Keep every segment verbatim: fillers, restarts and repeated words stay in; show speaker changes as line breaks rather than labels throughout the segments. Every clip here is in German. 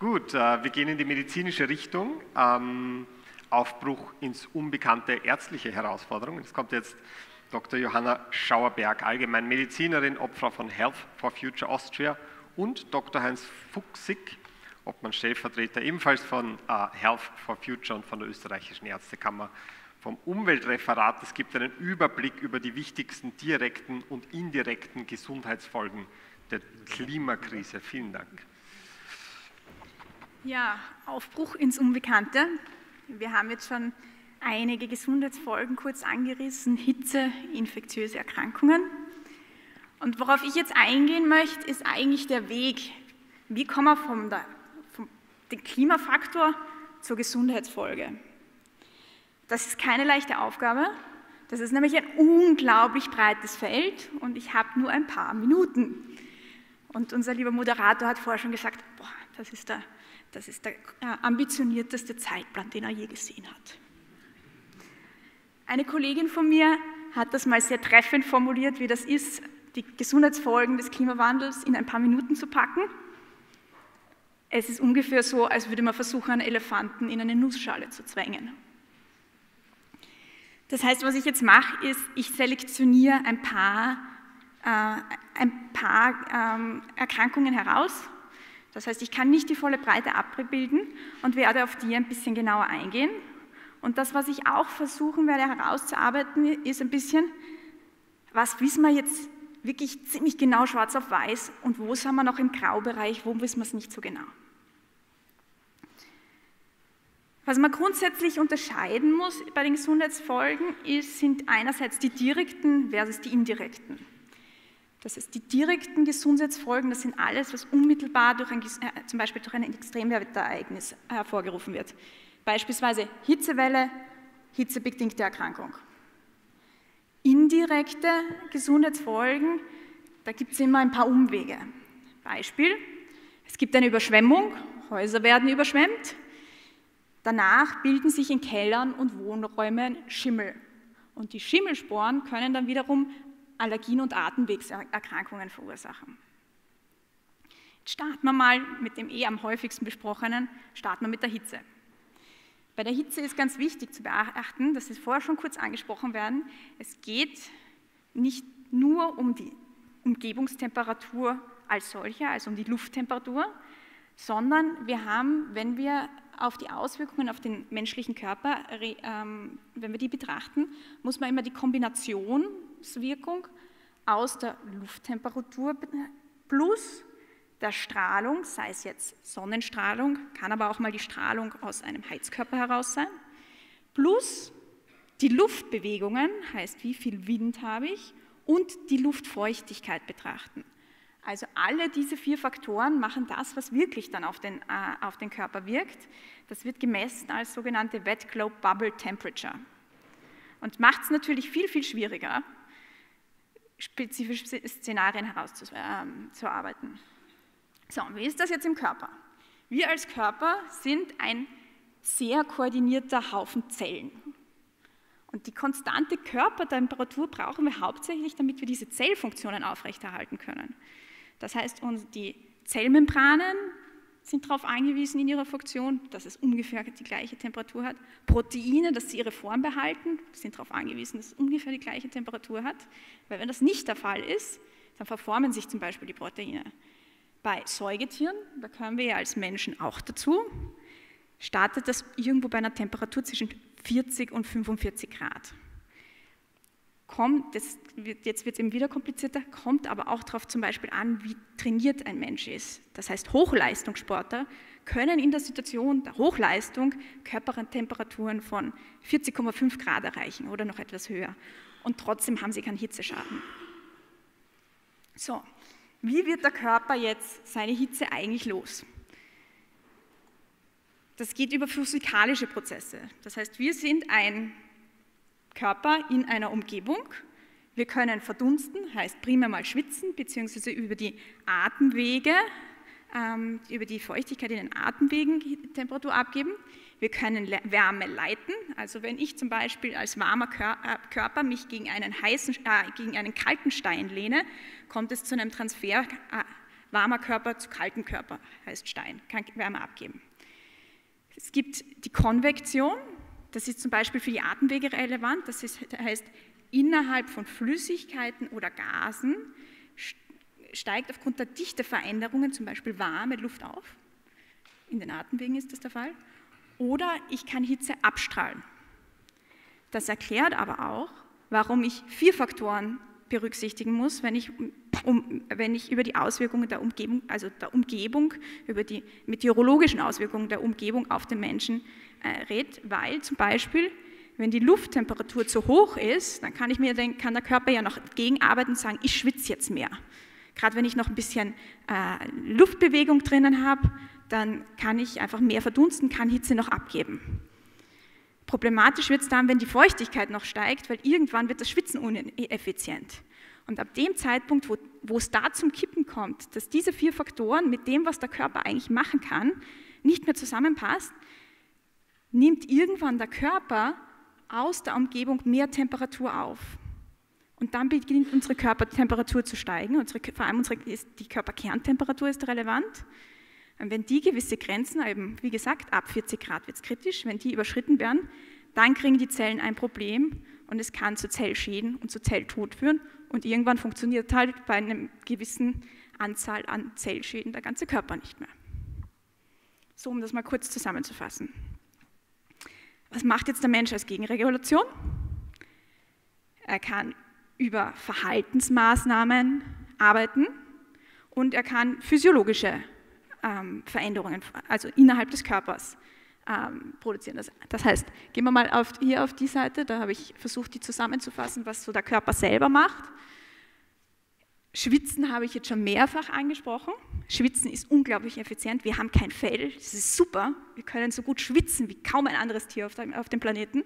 Gut, äh, wir gehen in die medizinische Richtung. Ähm, Aufbruch ins Unbekannte, ärztliche Herausforderungen. Es kommt jetzt Doktor Johanna Schauerberg, Allgemeinmedizinerin, Obfrau von Health for Future Austria, und Doktor Heinz Fuchsig, Obmann Stellvertreter ebenfalls von äh, Health for Future und von der österreichischen Ärztekammer vom Umweltreferat. Es gibt einen Überblick über die wichtigsten direkten und indirekten Gesundheitsfolgen der Klimakrise. Vielen Dank.
Ja, Aufbruch ins Unbekannte. Wir haben jetzt schon einige Gesundheitsfolgen kurz angerissen, Hitze, infektiöse Erkrankungen. Und worauf ich jetzt eingehen möchte, ist eigentlich der Weg. Wie kommen wir vom, der, vom dem Klimafaktor zur Gesundheitsfolge? Das ist keine leichte Aufgabe. Das ist nämlich ein unglaublich breites Feld und ich habe nur ein paar Minuten. Und unser lieber Moderator hat vorher schon gesagt, boah, das ist der, das ist der ambitionierteste Zeitplan, den er je gesehen hat. Eine Kollegin von mir hat das mal sehr treffend formuliert, wie das ist, die Gesundheitsfolgen des Klimawandels in ein paar Minuten zu packen. Es ist ungefähr so, als würde man versuchen, einen Elefanten in eine Nussschale zu zwängen. Das heißt, was ich jetzt mache, ist, ich selektioniere ein paar, äh, ein paar ähm, Erkrankungen heraus. Das heißt, ich kann nicht die volle Breite abbilden und werde auf die ein bisschen genauer eingehen. Und das, was ich auch versuchen werde herauszuarbeiten, ist ein bisschen, was wissen wir jetzt wirklich ziemlich genau schwarz auf weiß und wo sind wir noch im Graubereich, wo wissen wir es nicht so genau. Was man grundsätzlich unterscheiden muss bei den Gesundheitsfolgen, ist, sind einerseits die direkten versus die indirekten. Das heißt, die direkten Gesundheitsfolgen, das sind alles, was unmittelbar durch ein, äh, zum Beispiel durch ein Extremwetterereignis hervorgerufen wird. Beispielsweise Hitzewelle, hitzebedingte Erkrankung. Indirekte Gesundheitsfolgen, da gibt es immer ein paar Umwege. Beispiel, es gibt eine Überschwemmung, Häuser werden überschwemmt. Danach bilden sich in Kellern und Wohnräumen Schimmel. Und die Schimmelsporen können dann wiederum Allergien und Atemwegserkrankungen verursachen. Jetzt starten wir mal mit dem eh am häufigsten besprochenen, starten wir mit der Hitze. Bei der Hitze ist ganz wichtig zu beachten, das ist vorher schon kurz angesprochen werden, es geht nicht nur um die Umgebungstemperatur als solche, also um die Lufttemperatur, sondern wir haben, wenn wir auf die Auswirkungen auf den menschlichen Körper, ähm, wenn wir die betrachten, muss man immer die Kombinationswirkung aus der Lufttemperatur plus der Strahlung, sei es jetzt Sonnenstrahlung, kann aber auch mal die Strahlung aus einem Heizkörper heraus sein, plus die Luftbewegungen, heißt wie viel Wind habe ich, und die Luftfeuchtigkeit betrachten. Also alle diese vier Faktoren machen das, was wirklich dann auf den, äh, auf den Körper wirkt. Das wird gemessen als sogenannte Wet Globe Bubble Temperature. Und macht es natürlich viel, viel schwieriger, spezifische Szenarien herauszuarbeiten. So, wie ist das jetzt im Körper? Wir als Körper sind ein sehr koordinierter Haufen Zellen. Und die konstante Körpertemperatur brauchen wir hauptsächlich, damit wir diese Zellfunktionen aufrechterhalten können. Das heißt, die Zellmembranen sind darauf angewiesen in ihrer Funktion, dass es ungefähr die gleiche Temperatur hat. Proteine, dass sie ihre Form behalten, sind darauf angewiesen, dass es ungefähr die gleiche Temperatur hat. Weil wenn das nicht der Fall ist, dann verformen sich zum Beispiel die Proteine. Bei Säugetieren, da gehören wir ja als Menschen auch dazu, startet das irgendwo bei einer Temperatur zwischen vierzig und fünfundvierzig Grad. Kommt, das wird, jetzt wird es eben wieder komplizierter, kommt aber auch darauf zum Beispiel an, wie trainiert ein Mensch ist. Das heißt, Hochleistungssportler können in der Situation der Hochleistung Körpertemperaturen von vierzig Komma fünf Grad erreichen oder noch etwas höher. Und trotzdem haben sie keinen Hitzeschaden. So, wie wird der Körper jetzt seine Hitze eigentlich los? Das geht über physikalische Prozesse. Das heißt, wir sind ein Körper in einer Umgebung. Wir können verdunsten, heißt primär mal schwitzen, beziehungsweise über die Atemwege, ähm, über die Feuchtigkeit in den Atemwegen Temperatur abgeben. Wir können Wärme leiten, also wenn ich zum Beispiel als warmer Körper mich gegen einen, heißen, äh, gegen einen kalten Stein lehne, kommt es zu einem Transfer äh, warmer Körper zu kaltem Körper, heißt Stein, kann Wärme abgeben. Es gibt die Konvektion, das ist zum Beispiel für die Atemwege relevant, das ist, heißt, innerhalb von Flüssigkeiten oder Gasen steigt aufgrund der Dichteveränderungen zum Beispiel warme Luft auf. In den Atemwegen ist das der Fall. Oder ich kann Hitze abstrahlen. Das erklärt aber auch, warum ich vier Faktoren berücksichtigen muss, wenn ich, um, wenn ich über die Auswirkungen der Umgebung, also der Umgebung, über die meteorologischen Auswirkungen der Umgebung auf den Menschen äh, rede, weil zum Beispiel, wenn die Lufttemperatur zu hoch ist, dann kann, ich mir denken, kann der Körper ja noch gegenarbeiten und sagen, ich schwitze jetzt mehr. Gerade wenn ich noch ein bisschen äh, Luftbewegung drinnen habe, dann kann ich einfach mehr verdunsten, kann Hitze noch abgeben. Problematisch wird es dann, wenn die Feuchtigkeit noch steigt, weil irgendwann wird das Schwitzen ineffizient. Und ab dem Zeitpunkt, wo, wo es da zum Kippen kommt, dass diese vier Faktoren mit dem, was der Körper eigentlich machen kann, nicht mehr zusammenpasst, nimmt irgendwann der Körper aus der Umgebung mehr Temperatur auf. Und dann beginnt unsere Körpertemperatur zu steigen, unsere, vor allem unsere, die Körperkerntemperatur ist relevant. Und wenn die gewisse Grenzen, eben wie gesagt, ab vierzig Grad wird es kritisch, wenn die überschritten werden, dann kriegen die Zellen ein Problem und es kann zu Zellschäden und zu Zelltod führen und irgendwann funktioniert halt bei einer gewissen Anzahl an Zellschäden der ganze Körper nicht mehr. So, um das mal kurz zusammenzufassen. Was macht jetzt der Mensch als Gegenregulation? Er kann über Verhaltensmaßnahmen arbeiten und er kann physiologische ähm, Veränderungen, also innerhalb des Körpers, ähm, produzieren. Das, das heißt, gehen wir mal auf, hier auf die Seite, da habe ich versucht, die zusammenzufassen, was so der Körper selber macht. Schwitzen habe ich jetzt schon mehrfach angesprochen. Schwitzen ist unglaublich effizient. Wir haben kein Fell, das ist super. Wir können so gut schwitzen wie kaum ein anderes Tier auf dem, auf dem Planeten.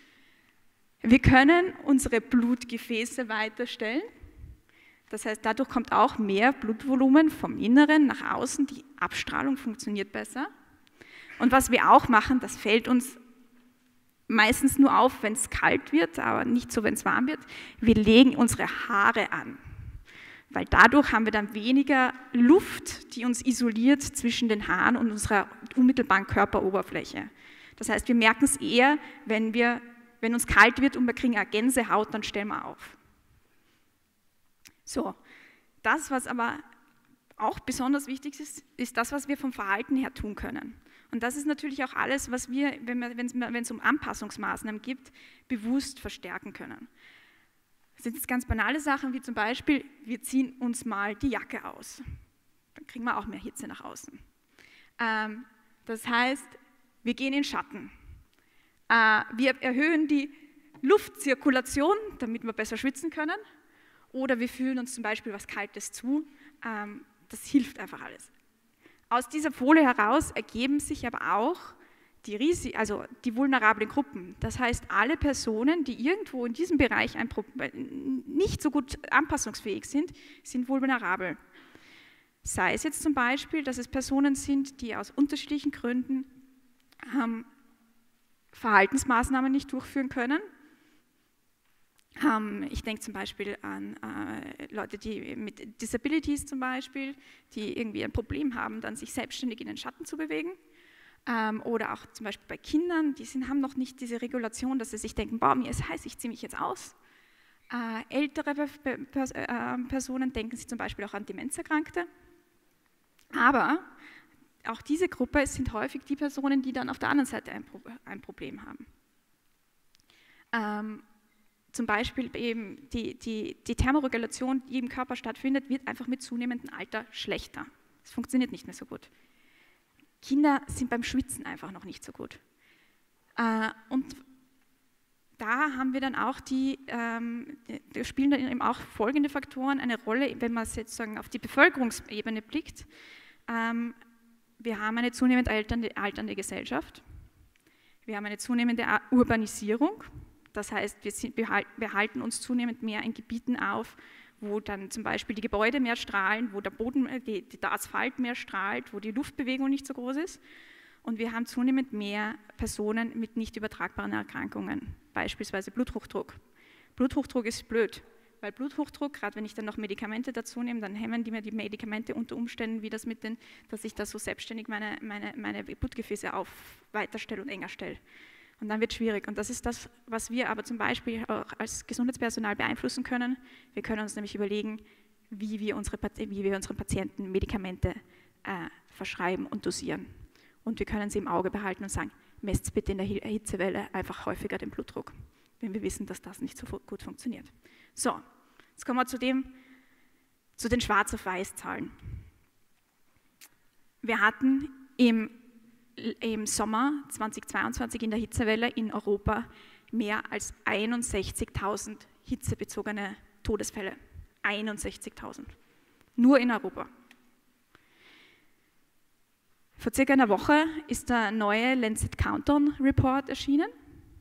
Wir können unsere Blutgefäße weiterstellen. Das heißt, dadurch kommt auch mehr Blutvolumen vom Inneren nach außen. Die Abstrahlung funktioniert besser. Und was wir auch machen, das fällt uns meistens nur auf, wenn es kalt wird, aber nicht so, wenn es warm wird. Wir legen unsere Haare an. Weil dadurch haben wir dann weniger Luft, die uns isoliert zwischen den Haaren und unserer unmittelbaren Körperoberfläche. Das heißt, wir merken es eher, wenn, wir, wenn uns kalt wird und wir kriegen eine Gänsehaut, dann stellen wir auf. So, das, was aber auch besonders wichtig ist, ist das, was wir vom Verhalten her tun können. Und das ist natürlich auch alles, was wir, wenn es um Anpassungsmaßnahmen gibt, bewusst verstärken können. Das sind jetzt ganz banale Sachen, wie zum Beispiel, wir ziehen uns mal die Jacke aus. Dann kriegen wir auch mehr Hitze nach außen. Ähm, das heißt, wir gehen in Schatten. Äh, wir erhöhen die Luftzirkulation, damit wir besser schwitzen können. Oder wir fühlen uns zum Beispiel was Kaltes zu. Ähm, das hilft einfach alles. Aus dieser Folie heraus ergeben sich aber auch die, Risi- also die vulnerablen Gruppen. Das heißt, alle Personen, die irgendwo in diesem Bereich ein nicht so gut anpassungsfähig sind, sind vulnerabel. Sei es jetzt zum Beispiel, dass es Personen sind, die aus unterschiedlichen Gründen ähm, Verhaltensmaßnahmen nicht durchführen können. Ähm, ich denke zum Beispiel an äh, Leute, die mit Disabilities zum Beispiel, die irgendwie ein Problem haben, dann sich selbstständig in den Schatten zu bewegen. Ähm, oder auch zum Beispiel bei Kindern, die sind, haben noch nicht diese Regulation, dass sie sich denken, boah, mir ist heiß, ich ziehe mich jetzt aus. Äh, ältere Pers äh, Personen denken sich zum Beispiel auch an Demenzerkrankte. Aber auch diese Gruppe sind häufig die Personen, die dann auf der anderen Seite ein, Pro ein Problem haben. Ähm, zum Beispiel eben die, die, die Thermoregulation, die im Körper stattfindet, wird einfach mit zunehmendem Alter schlechter. Es funktioniert nicht mehr so gut. Kinder sind beim Schwitzen einfach noch nicht so gut. Äh, und da haben wir dann auch die, ähm, da spielen dann eben auch folgende Faktoren eine Rolle, wenn man sozusagen auf die Bevölkerungsebene blickt. Ähm, wir haben eine zunehmend alternde, alternde Gesellschaft. Wir haben eine zunehmende Urbanisierung. Das heißt, wir, sind, wir halten uns zunehmend mehr in Gebieten auf, wo dann zum Beispiel die Gebäude mehr strahlen, wo der Boden, die, der Asphalt mehr strahlt, wo die Luftbewegung nicht so groß ist. Und wir haben zunehmend mehr Personen mit nicht übertragbaren Erkrankungen, beispielsweise Bluthochdruck. Bluthochdruck ist blöd. weil Bluthochdruck, gerade wenn ich dann noch Medikamente dazu nehme, dann hemmen die mir die Medikamente unter Umständen, wie das mit den, dass ich da so selbstständig meine, meine, meine Blutgefäße auf weiterstelle und enger stelle. Und dann wird es schwierig. Und das ist das, was wir aber zum Beispiel auch als Gesundheitspersonal beeinflussen können. Wir können uns nämlich überlegen, wie wir, unsere, wie wir unseren Patienten Medikamente äh, verschreiben und dosieren. Und wir können sie im Auge behalten und sagen, messt bitte in der Hitzewelle einfach häufiger den Blutdruck, wenn wir wissen, dass das nicht so gut funktioniert. So, jetzt kommen wir zu, dem, zu den Schwarz- auf Weiß-Zahlen. Wir hatten im, im Sommer zweitausendzweiundzwanzig in der Hitzewelle in Europa mehr als einundsechzigtausend hitzebezogene Todesfälle. einundsechzigtausend. Nur in Europa. Vor circa einer Woche ist der neue Lancet Countdown Report erschienen.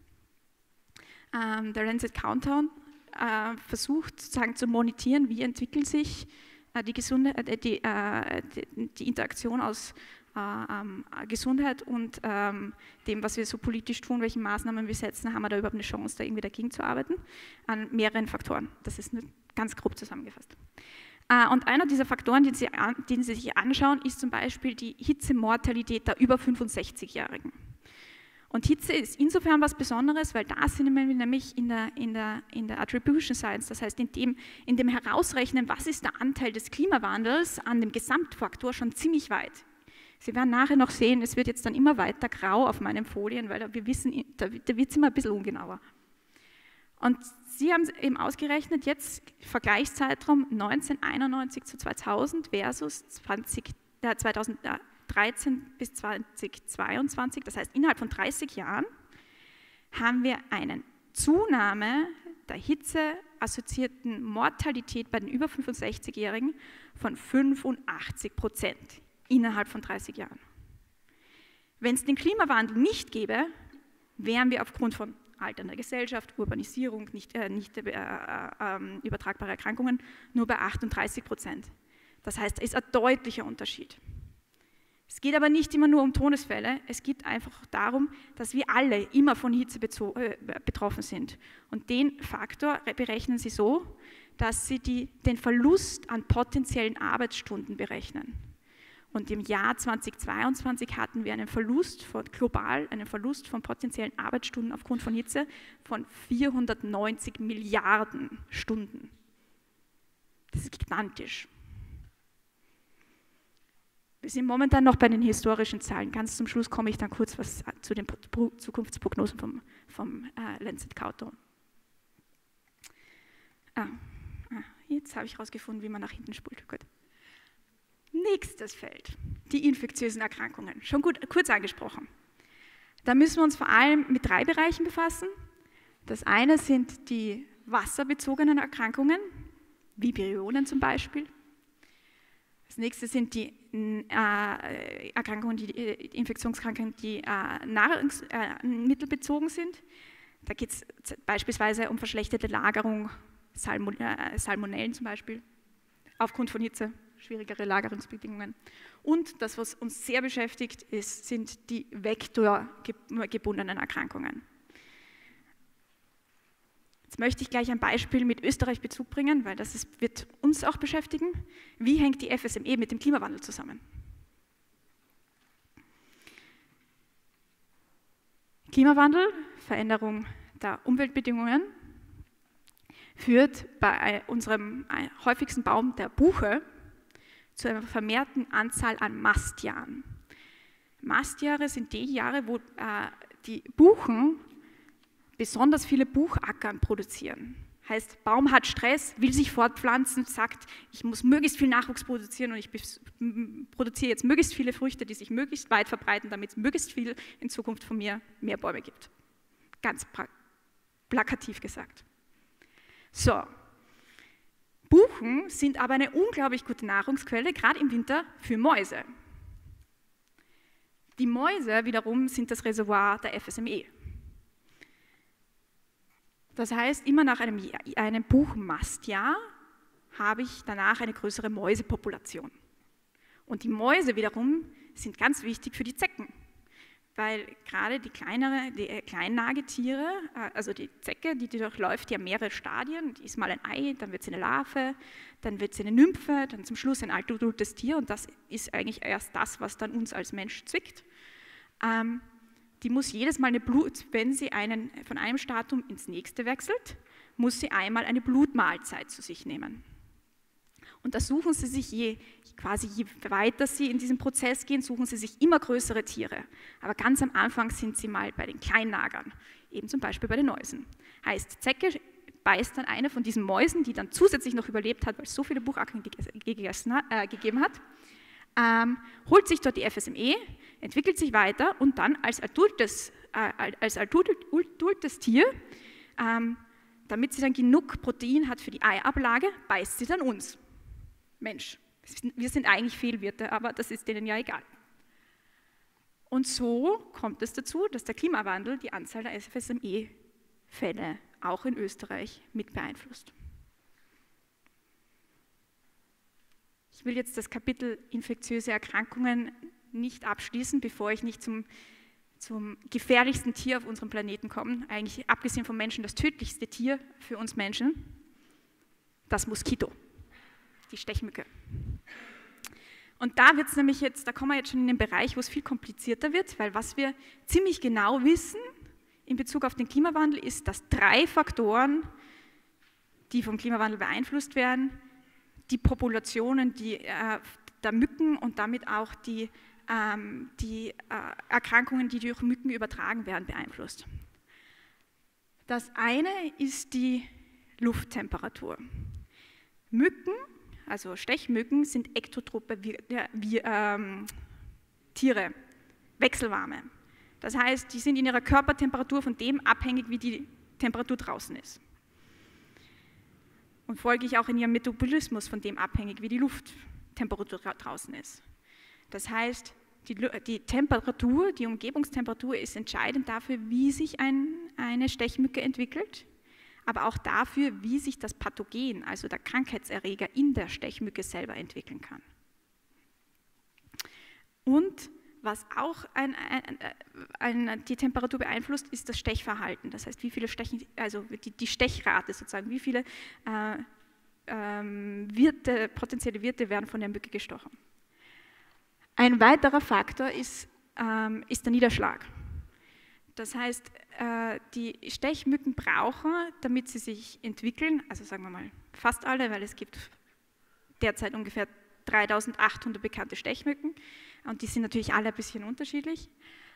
Ähm, der Lancet Countdown äh, versucht sozusagen zu monitieren, wie entwickelt sich äh, die, gesunde, äh, die, äh, die, die Interaktion aus äh, ähm, Gesundheit und ähm, dem, was wir so politisch tun, welche Maßnahmen wir setzen, haben wir da überhaupt eine Chance, da irgendwie dagegen zu arbeiten, an mehreren Faktoren. Das ist nur ganz grob zusammengefasst. Und einer dieser Faktoren, den Sie, den Sie sich anschauen, ist zum Beispiel die Hitzemortalität der über fünfundsechzigjährigen. Und Hitze ist insofern was Besonderes, weil da sind wir nämlich in der, in der, in der Attribution Science, das heißt in dem, in dem Herausrechnen, was ist der Anteil des Klimawandels an dem Gesamtfaktor, schon ziemlich weit. Sie werden nachher noch sehen, es wird jetzt dann immer weiter grau auf meinen Folien, weil wir wissen, da, da wird es immer ein bisschen ungenauer. Und Sie haben eben ausgerechnet, jetzt Vergleichszeitraum neunzehnhunderteinundneunzig zu zweitausend versus zwanzig, äh, zweitausenddreizehn bis zweitausendzweiundzwanzig, das heißt innerhalb von dreißig Jahren, haben wir eine Zunahme der hitzeassoziierten Mortalität bei den über fünfundsechzigjährigen von fünfundachtzig Prozent innerhalb von dreißig Jahren. Wenn es den Klimawandel nicht gäbe, wären wir aufgrund von alternder Gesellschaft, Urbanisierung, nicht, äh, nicht äh, äh, übertragbare Erkrankungen, nur bei achtunddreißig Prozent. Das heißt, es ist ein deutlicher Unterschied. Es geht aber nicht immer nur um Todesfälle, es geht einfach darum, dass wir alle immer von Hitze äh, betroffen sind. Und den Faktor berechnen Sie so, dass Sie die, den Verlust an potenziellen Arbeitsstunden berechnen. Und im Jahr zweitausendzweiundzwanzig hatten wir einen Verlust von, global, einen Verlust von potenziellen Arbeitsstunden aufgrund von Hitze von vierhundertneunzig Milliarden Stunden. Das ist gigantisch. Wir sind momentan noch bei den historischen Zahlen. Ganz zum Schluss komme ich dann kurz was zu den Zukunftsprognosen vom, vom äh, Lancet Countdown. Ah, ah, jetzt habe ich herausgefunden, wie man nach hinten spult. Gut. Nächstes Feld, die infektiösen Erkrankungen, schon gut, kurz angesprochen. Da müssen wir uns vor allem mit drei Bereichen befassen. Das eine sind die wasserbezogenen Erkrankungen, wie Viriolen zum Beispiel. Das nächste sind die äh, Erkrankungen, die, äh, Infektionskrankheiten, die äh, nahrungsmittelbezogen äh, sind. Da geht es beispielsweise um verschlechterte Lagerung, Salmon, äh, Salmonellen zum Beispiel, aufgrund von Hitze. Schwierigere Lagerungsbedingungen. Und das, was uns sehr beschäftigt, ist, sind die vektorgebundenen Erkrankungen. Jetzt möchte ich gleich ein Beispiel mit Österreich Bezug bringen, weil das ist, wird uns auch beschäftigen. Wie hängt die F S M E mit dem Klimawandel zusammen? Klimawandel, Veränderung der Umweltbedingungen, führt bei unserem häufigsten Baum, der Buche, zu einer vermehrten Anzahl an Mastjahren. Mastjahre sind die Jahre, wo äh, die Buchen besonders viele Buchackern produzieren. Heißt, Baum hat Stress, will sich fortpflanzen, sagt, ich muss möglichst viel Nachwuchs produzieren und ich produziere jetzt möglichst viele Früchte, die sich möglichst weit verbreiten, damit es möglichst viel in Zukunft von mir mehr Bäume gibt. Ganz plakativ gesagt. So. Buchen sind aber eine unglaublich gute Nahrungsquelle, gerade im Winter, für Mäuse. Die Mäuse wiederum sind das Reservoir der F S M E. Das heißt, immer nach einem, einem Buchenmastjahr habe ich danach eine größere Mäusepopulation. Und die Mäuse wiederum sind ganz wichtig für die Zecken. weil gerade die, kleinere, die äh, Kleinnagetiere, äh, also die Zecke, die, die durchläuft ja mehrere Stadien, die ist mal ein Ei, dann wird sie eine Larve, dann wird sie eine Nymphe, dann zum Schluss ein adultes Tier und das ist eigentlich erst das, was dann uns als Mensch zwickt. Ähm, die muss jedes Mal eine Blut, wenn sie einen, von einem Stadium ins nächste wechselt, muss sie einmal eine Blutmahlzeit zu sich nehmen. Und da suchen sie sich, je, quasi je weiter sie in diesem Prozess gehen, suchen sie sich immer größere Tiere. Aber ganz am Anfang sind sie mal bei den Kleinnagern, eben zum Beispiel bei den Mäusen. Heißt, Zecke beißt dann eine von diesen Mäusen, die dann zusätzlich noch überlebt hat, weil es so viele Buchakten gegessen, äh, gegeben hat, ähm, holt sich dort die F S M E, entwickelt sich weiter und dann als adultes, äh, als adultes Tier, ähm, damit sie dann genug Protein hat für die Eiablage, beißt sie dann uns. Mensch, wir sind eigentlich Fehlwirte, aber das ist denen ja egal. Und so kommt es dazu, dass der Klimawandel die Anzahl der F S M E-Fälle auch in Österreich mit beeinflusst. Ich will jetzt das Kapitel infektiöse Erkrankungen nicht abschließen, bevor ich nicht zum, zum gefährlichsten Tier auf unserem Planeten komme, eigentlich abgesehen vom Menschen das tödlichste Tier für uns Menschen, das Moskito. Die Stechmücke. Und da wird's nämlich jetzt, da kommen wir jetzt schon in den Bereich, wo es viel komplizierter wird, weil was wir ziemlich genau wissen in Bezug auf den Klimawandel ist, dass drei Faktoren, die vom Klimawandel beeinflusst werden, die Populationen die, äh, der Mücken und damit auch die, ähm, die äh, Erkrankungen, die durch Mücken übertragen werden, beeinflusst. Das eine ist die Lufttemperatur. Mücken, also Stechmücken, sind ektotrope wie, wie, ähm, Tiere, wechselwarme. Das heißt, die sind in ihrer Körpertemperatur von dem abhängig, wie die Temperatur draußen ist. Und folglich auch in ihrem Metabolismus von dem abhängig, wie die Lufttemperatur draußen ist. Das heißt, die, die Temperatur, die Umgebungstemperatur ist entscheidend dafür, wie sich ein, eine Stechmücke entwickelt, aber auch dafür, wie sich das Pathogen, also der Krankheitserreger in der Stechmücke selber entwickeln kann. Und was auch ein, ein, ein, die Temperatur beeinflusst, ist das Stechverhalten. Das heißt, wie viele Stechen, also die, die Stechrate sozusagen, wie viele äh, ähm, Wirte, potenzielle Wirte werden von der Mücke gestochen. Ein weiterer Faktor ist, ähm, ist der Niederschlag. Das heißt, die Stechmücken brauchen, damit sie sich entwickeln, also sagen wir mal fast alle, weil es gibt derzeit ungefähr dreitausendachthundert bekannte Stechmücken und die sind natürlich alle ein bisschen unterschiedlich,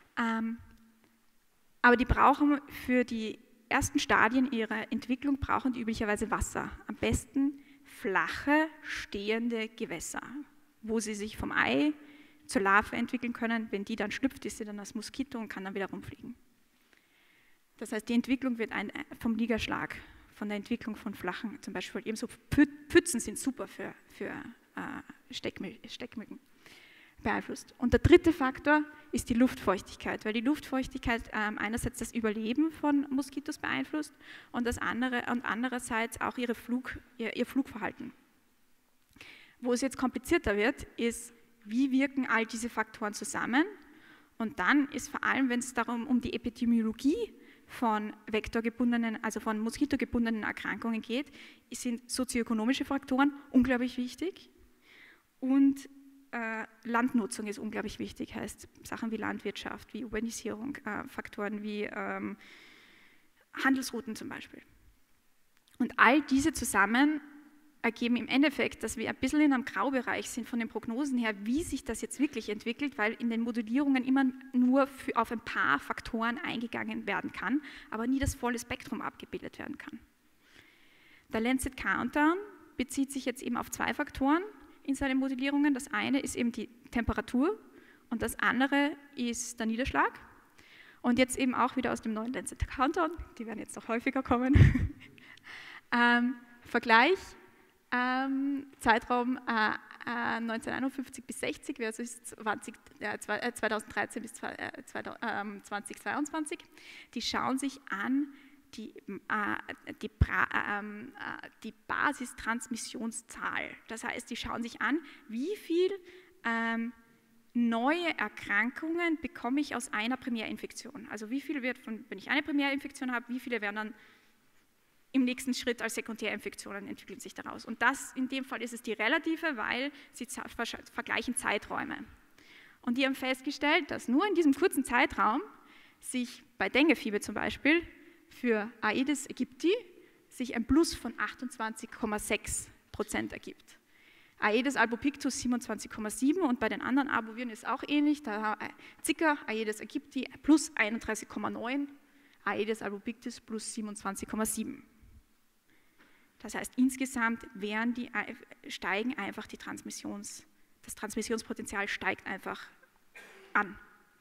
aber die brauchen für die ersten Stadien ihrer Entwicklung brauchen die üblicherweise Wasser, am besten flache, stehende Gewässer, wo sie sich vom Ei zur Larve entwickeln können. Wenn die dann schlüpft, ist sie dann als Moskito und kann dann wieder rumfliegen. Das heißt, die Entwicklung wird ein, vom Niederschlag, von der Entwicklung von flachen, zum Beispiel ebenso Pfützen sind super für, für äh, Stechmücken beeinflusst. Und der dritte Faktor ist die Luftfeuchtigkeit, weil die Luftfeuchtigkeit ähm, einerseits das Überleben von Moskitos beeinflusst und, das andere, und andererseits auch ihre Flug, ihr, ihr Flugverhalten. Wo es jetzt komplizierter wird, ist, wie wirken all diese Faktoren zusammen? Und dann ist vor allem, wenn es darum um die Epidemiologie von vektorgebundenen, also von moskitogebundenen Erkrankungen geht, sind sozioökonomische Faktoren unglaublich wichtig und äh, Landnutzung ist unglaublich wichtig, heißt Sachen wie Landwirtschaft, wie Urbanisierung, äh, Faktoren wie ähm, Handelsrouten zum Beispiel. Und all diese zusammen ergeben im Endeffekt, dass wir ein bisschen in einem Graubereich sind von den Prognosen her, wie sich das jetzt wirklich entwickelt, weil in den Modellierungen immer nur für, auf ein paar Faktoren eingegangen werden kann, aber nie das volle Spektrum abgebildet werden kann. Der Lancet Countdown bezieht sich jetzt eben auf zwei Faktoren in seinen Modellierungen. Das eine ist eben die Temperatur und das andere ist der Niederschlag. Und jetzt eben auch wieder aus dem neuen Lancet Countdown, die werden jetzt noch häufiger kommen, ähm, Vergleich. Ähm, Zeitraum äh, äh, neunzehnhunderteinundfünfzig bis sechzig versus zwanzig, äh, zweitausenddreizehn bis zweitausendzweiundzwanzig. Die schauen sich an die, äh, die, äh, die Basistransmissionszahl. Das heißt, die schauen sich an, wie viel ähm, neue Erkrankungen bekomme ich aus einer Primärinfektion. Also wie viel wird, von, wenn ich eine Primärinfektion habe, wie viele werden dann im nächsten Schritt als Sekundärinfektionen entwickeln sich daraus. Und das, in dem Fall ist es die relative, weil sie vergleichen Zeiträume. Und die haben festgestellt, dass nur in diesem kurzen Zeitraum sich bei Denguefieber zum Beispiel für Aedes aegypti sich ein Plus von achtundzwanzig Komma sechs Prozent ergibt. Aedes albopictus siebenundzwanzig Komma sieben und bei den anderen Arboviren ist auch ähnlich. Da Zika, Aedes aegypti plus einunddreißig Komma neun, Aedes albopictus plus siebenundzwanzig Komma sieben. Das heißt, insgesamt werden die, steigen einfach die Transmissions, das Transmissionspotenzial steigt einfach an.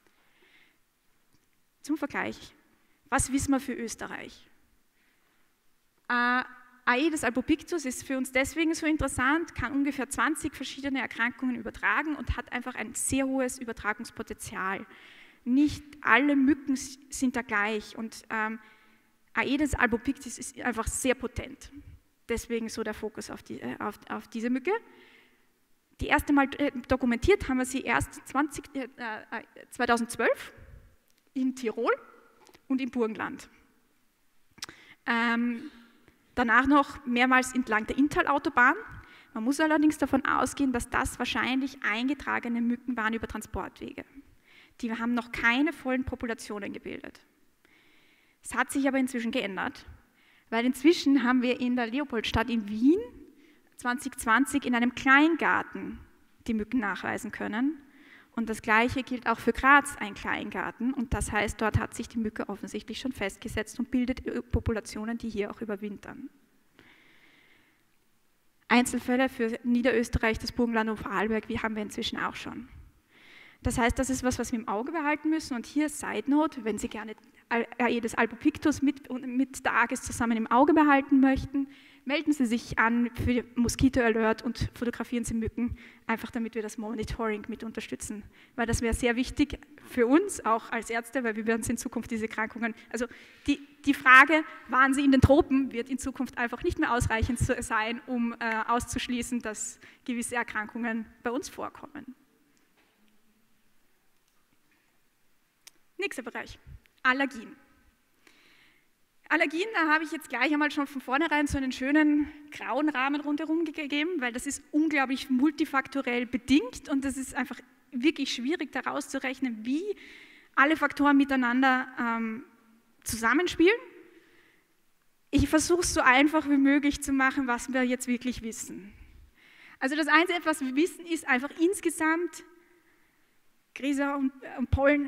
Zum Vergleich, was wissen wir für Österreich? Äh, Aedes albopictus ist für uns deswegen so interessant, kann ungefähr zwanzig verschiedene Erkrankungen übertragen und hat einfach ein sehr hohes Übertragungspotenzial. Nicht alle Mücken sind da gleich und ähm, Aedes albopictus ist einfach sehr potent. Deswegen so der Fokus auf, die, äh, auf, auf diese Mücke. Die erste Mal äh, dokumentiert haben wir sie erst zwanzig, äh, zweitausendzwölf in Tirol und im Burgenland. Ähm, danach noch mehrmals entlang der Inntal-Autobahn. Man muss allerdings davon ausgehen, dass das wahrscheinlich eingetragene Mücken waren über Transportwege. Die haben noch keine vollen Populationen gebildet. Es hat sich aber inzwischen geändert. Weil inzwischen haben wir in der Leopoldstadt in Wien zwanzig zwanzig in einem Kleingarten die Mücken nachweisen können. Und das Gleiche gilt auch für Graz, ein Kleingarten. Und das heißt, dort hat sich die Mücke offensichtlich schon festgesetzt und bildet Populationen, die hier auch überwintern. Einzelfälle für Niederösterreich, das Burgenland und Vorarlberg, wie haben wir inzwischen auch schon. Das heißt, das ist was, was wir im Auge behalten müssen. Und hier Side Note, wenn Sie gerne Aedes albopictus mit, mit der Agis zusammen im Auge behalten möchten, melden Sie sich an für Mosquito Alert und fotografieren Sie Mücken, einfach damit wir das Monitoring mit unterstützen. Weil das wäre sehr wichtig für uns, auch als Ärzte, weil wir werden in Zukunft diese Erkrankungen, also die, die Frage, waren Sie in den Tropen, wird in Zukunft einfach nicht mehr ausreichend sein, um äh, auszuschließen, dass gewisse Erkrankungen bei uns vorkommen. Nächster Bereich, Allergien. Allergien, da habe ich jetzt gleich einmal schon von vornherein so einen schönen grauen Rahmen rundherum gegeben, weil das ist unglaublich multifaktorell bedingt und das ist einfach wirklich schwierig daraus zu rechnen, wie alle Faktoren miteinander ähm, zusammenspielen. Ich versuche es so einfach wie möglich zu machen, was wir jetzt wirklich wissen. Also das Einzige, was wir wissen, ist einfach insgesamt Gräser und, und Pollen,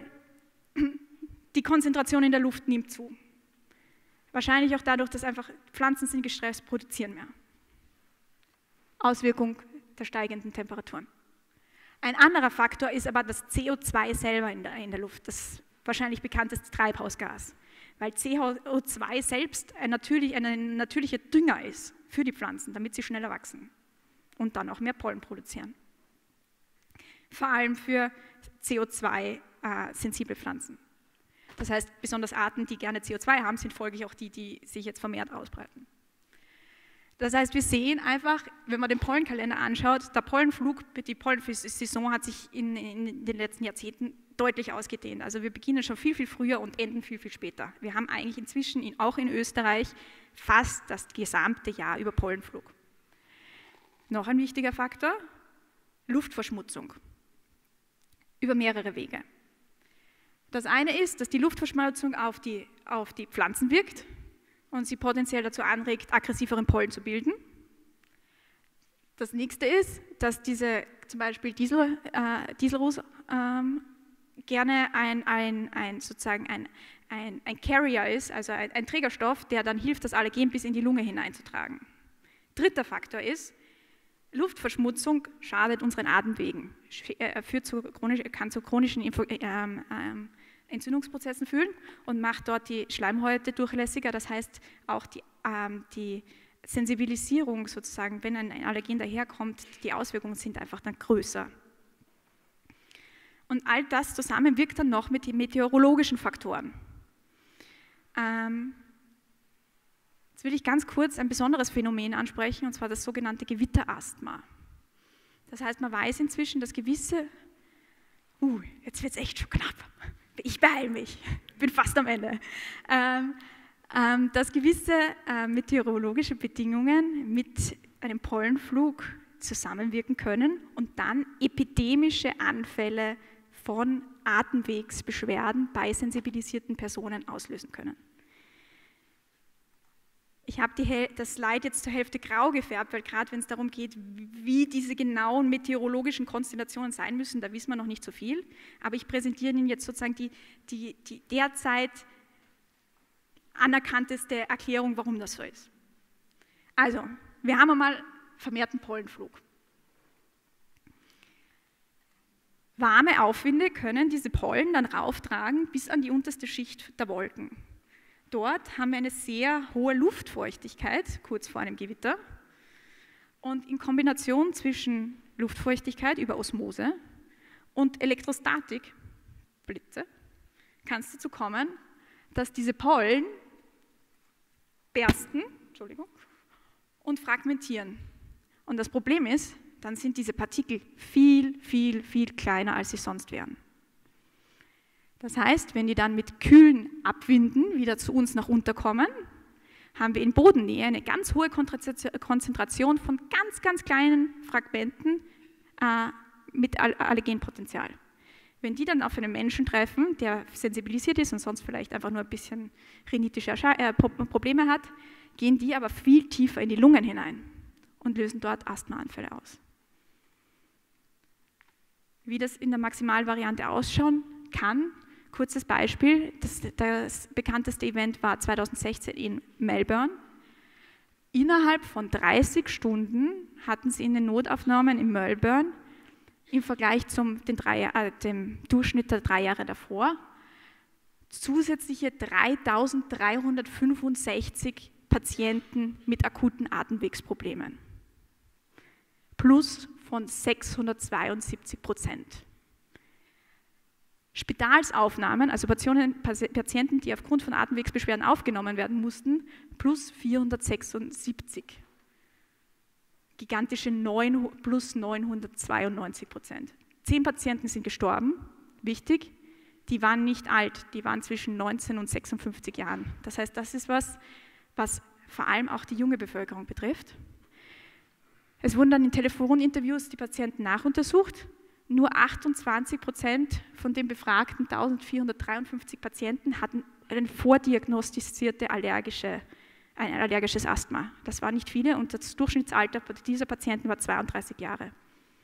die Konzentration in der Luft nimmt zu. Wahrscheinlich auch dadurch, dass einfach Pflanzen sind gestresst, produzieren mehr. Auswirkung der steigenden Temperaturen. Ein anderer Faktor ist aber das C O zwei selber in der, in der Luft, das wahrscheinlich bekannteste Treibhausgas. Weil C O zwei selbst ein, natürlich, ein natürlicher Dünger ist für die Pflanzen, damit sie schneller wachsen und dann auch mehr Pollen produzieren. Vor allem für C O zwei-sensible Pflanzen. Das heißt, besonders Arten, die gerne C O zwei haben, sind folglich auch die, die sich jetzt vermehrt ausbreiten. Das heißt, wir sehen einfach, wenn man den Pollenkalender anschaut, der Pollenflug, die Pollensaison hat sich in, in den letzten Jahrzehnten deutlich ausgedehnt. Also wir beginnen schon viel, viel früher und enden viel, viel später. Wir haben eigentlich inzwischen in, auch in Österreich fast das gesamte Jahr über Pollenflug. Noch ein wichtiger Faktor, Luftverschmutzung über mehrere Wege. Das eine ist, dass die Luftverschmutzung auf die, auf die Pflanzen wirkt und sie potenziell dazu anregt, aggressiveren Pollen zu bilden. Das nächste ist, dass diese zum Beispiel Diesel, äh, Dieselruß ähm, gerne ein, ein, ein, sozusagen ein, ein, ein Carrier ist, also ein, ein Trägerstoff, der dann hilft, das Allergen bis in die Lunge hineinzutragen. Dritter Faktor ist, Luftverschmutzung schadet unseren Atemwegen, führt zu chronisch, kann zu chronischen Info, ähm, ähm, Entzündungsprozessen führen und macht dort die Schleimhäute durchlässiger. Das heißt, auch die, ähm, die Sensibilisierung sozusagen, wenn ein Allergen daherkommt, die Auswirkungen sind einfach dann größer. Und all das zusammen wirkt dann noch mit den meteorologischen Faktoren. Ähm, Jetzt will ich ganz kurz ein besonderes Phänomen ansprechen, und zwar das sogenannte Gewitterasthma. Das heißt, man weiß inzwischen, dass gewisse uh, jetzt wird es echt schon knapp. Ich beeile mich, bin fast am Ende. Ähm, ähm, dass gewisse äh, meteorologische Bedingungen mit einem Pollenflug zusammenwirken können und dann epidemische Anfälle von Atemwegsbeschwerden bei sensibilisierten Personen auslösen können. Ich habe das Slide jetzt zur Hälfte grau gefärbt, weil gerade wenn es darum geht, wie diese genauen meteorologischen Konstellationen sein müssen, da wissen wir noch nicht so viel. Aber ich präsentiere Ihnen jetzt sozusagen die, die, die derzeit anerkannteste Erklärung, warum das so ist. Also, wir haben einmal vermehrten Pollenflug. Warme Aufwinde können diese Pollen dann rauftragen bis an die unterste Schicht der Wolken. Dort haben wir eine sehr hohe Luftfeuchtigkeit, kurz vor einem Gewitter. Und in Kombination zwischen Luftfeuchtigkeit über Osmose und Elektrostatik, Blitze, kann es dazu kommen, dass diese Pollen bersten, Entschuldigung, und fragmentieren. Und das Problem ist, dann sind diese Partikel viel, viel, viel kleiner, als sie sonst wären. Das heißt, wenn die dann mit kühlen Abwinden wieder zu uns nach unten kommen, haben wir in Bodennähe eine ganz hohe Konzentration von ganz, ganz kleinen Fragmenten äh, mit Allergenpotenzial. Wenn die dann auf einen Menschen treffen, der sensibilisiert ist und sonst vielleicht einfach nur ein bisschen rhinitische äh, Probleme hat, gehen die aber viel tiefer in die Lungen hinein und lösen dort Asthmaanfälle aus. Wie das in der Maximalvariante ausschauen kann, kurzes Beispiel, das, das bekannteste Event war zweitausendsechzehn in Melbourne. Innerhalb von dreißig Stunden hatten sie in den Notaufnahmen in Melbourne im Vergleich zum den drei, äh, dem Durchschnitt der drei Jahre davor zusätzliche dreitausenddreihundertfünfundsechzig Patienten mit akuten Atemwegsproblemen. Plus von sechshundertzweiundsiebzig Prozent. Spitalsaufnahmen, also Patienten, die aufgrund von Atemwegsbeschwerden aufgenommen werden mussten, plus vierhundertsechsundsiebzig. Gigantische neun, plus neunhundertzweiundneunzig Prozent. Zehn Patienten sind gestorben, wichtig, die waren nicht alt, die waren zwischen neunzehn und sechsundfünfzig Jahren. Das heißt, das ist was, was vor allem auch die junge Bevölkerung betrifft. Es wurden dann in Telefoninterviews die Patienten nachuntersucht. Nur achtundzwanzig Prozent von den befragten eintausendvierhundertdreiundfünfzig Patienten hatten eine vordiagnostizierte allergische, ein allergisches Asthma. Das waren nicht viele und das Durchschnittsalter dieser Patienten war zweiunddreißig Jahre.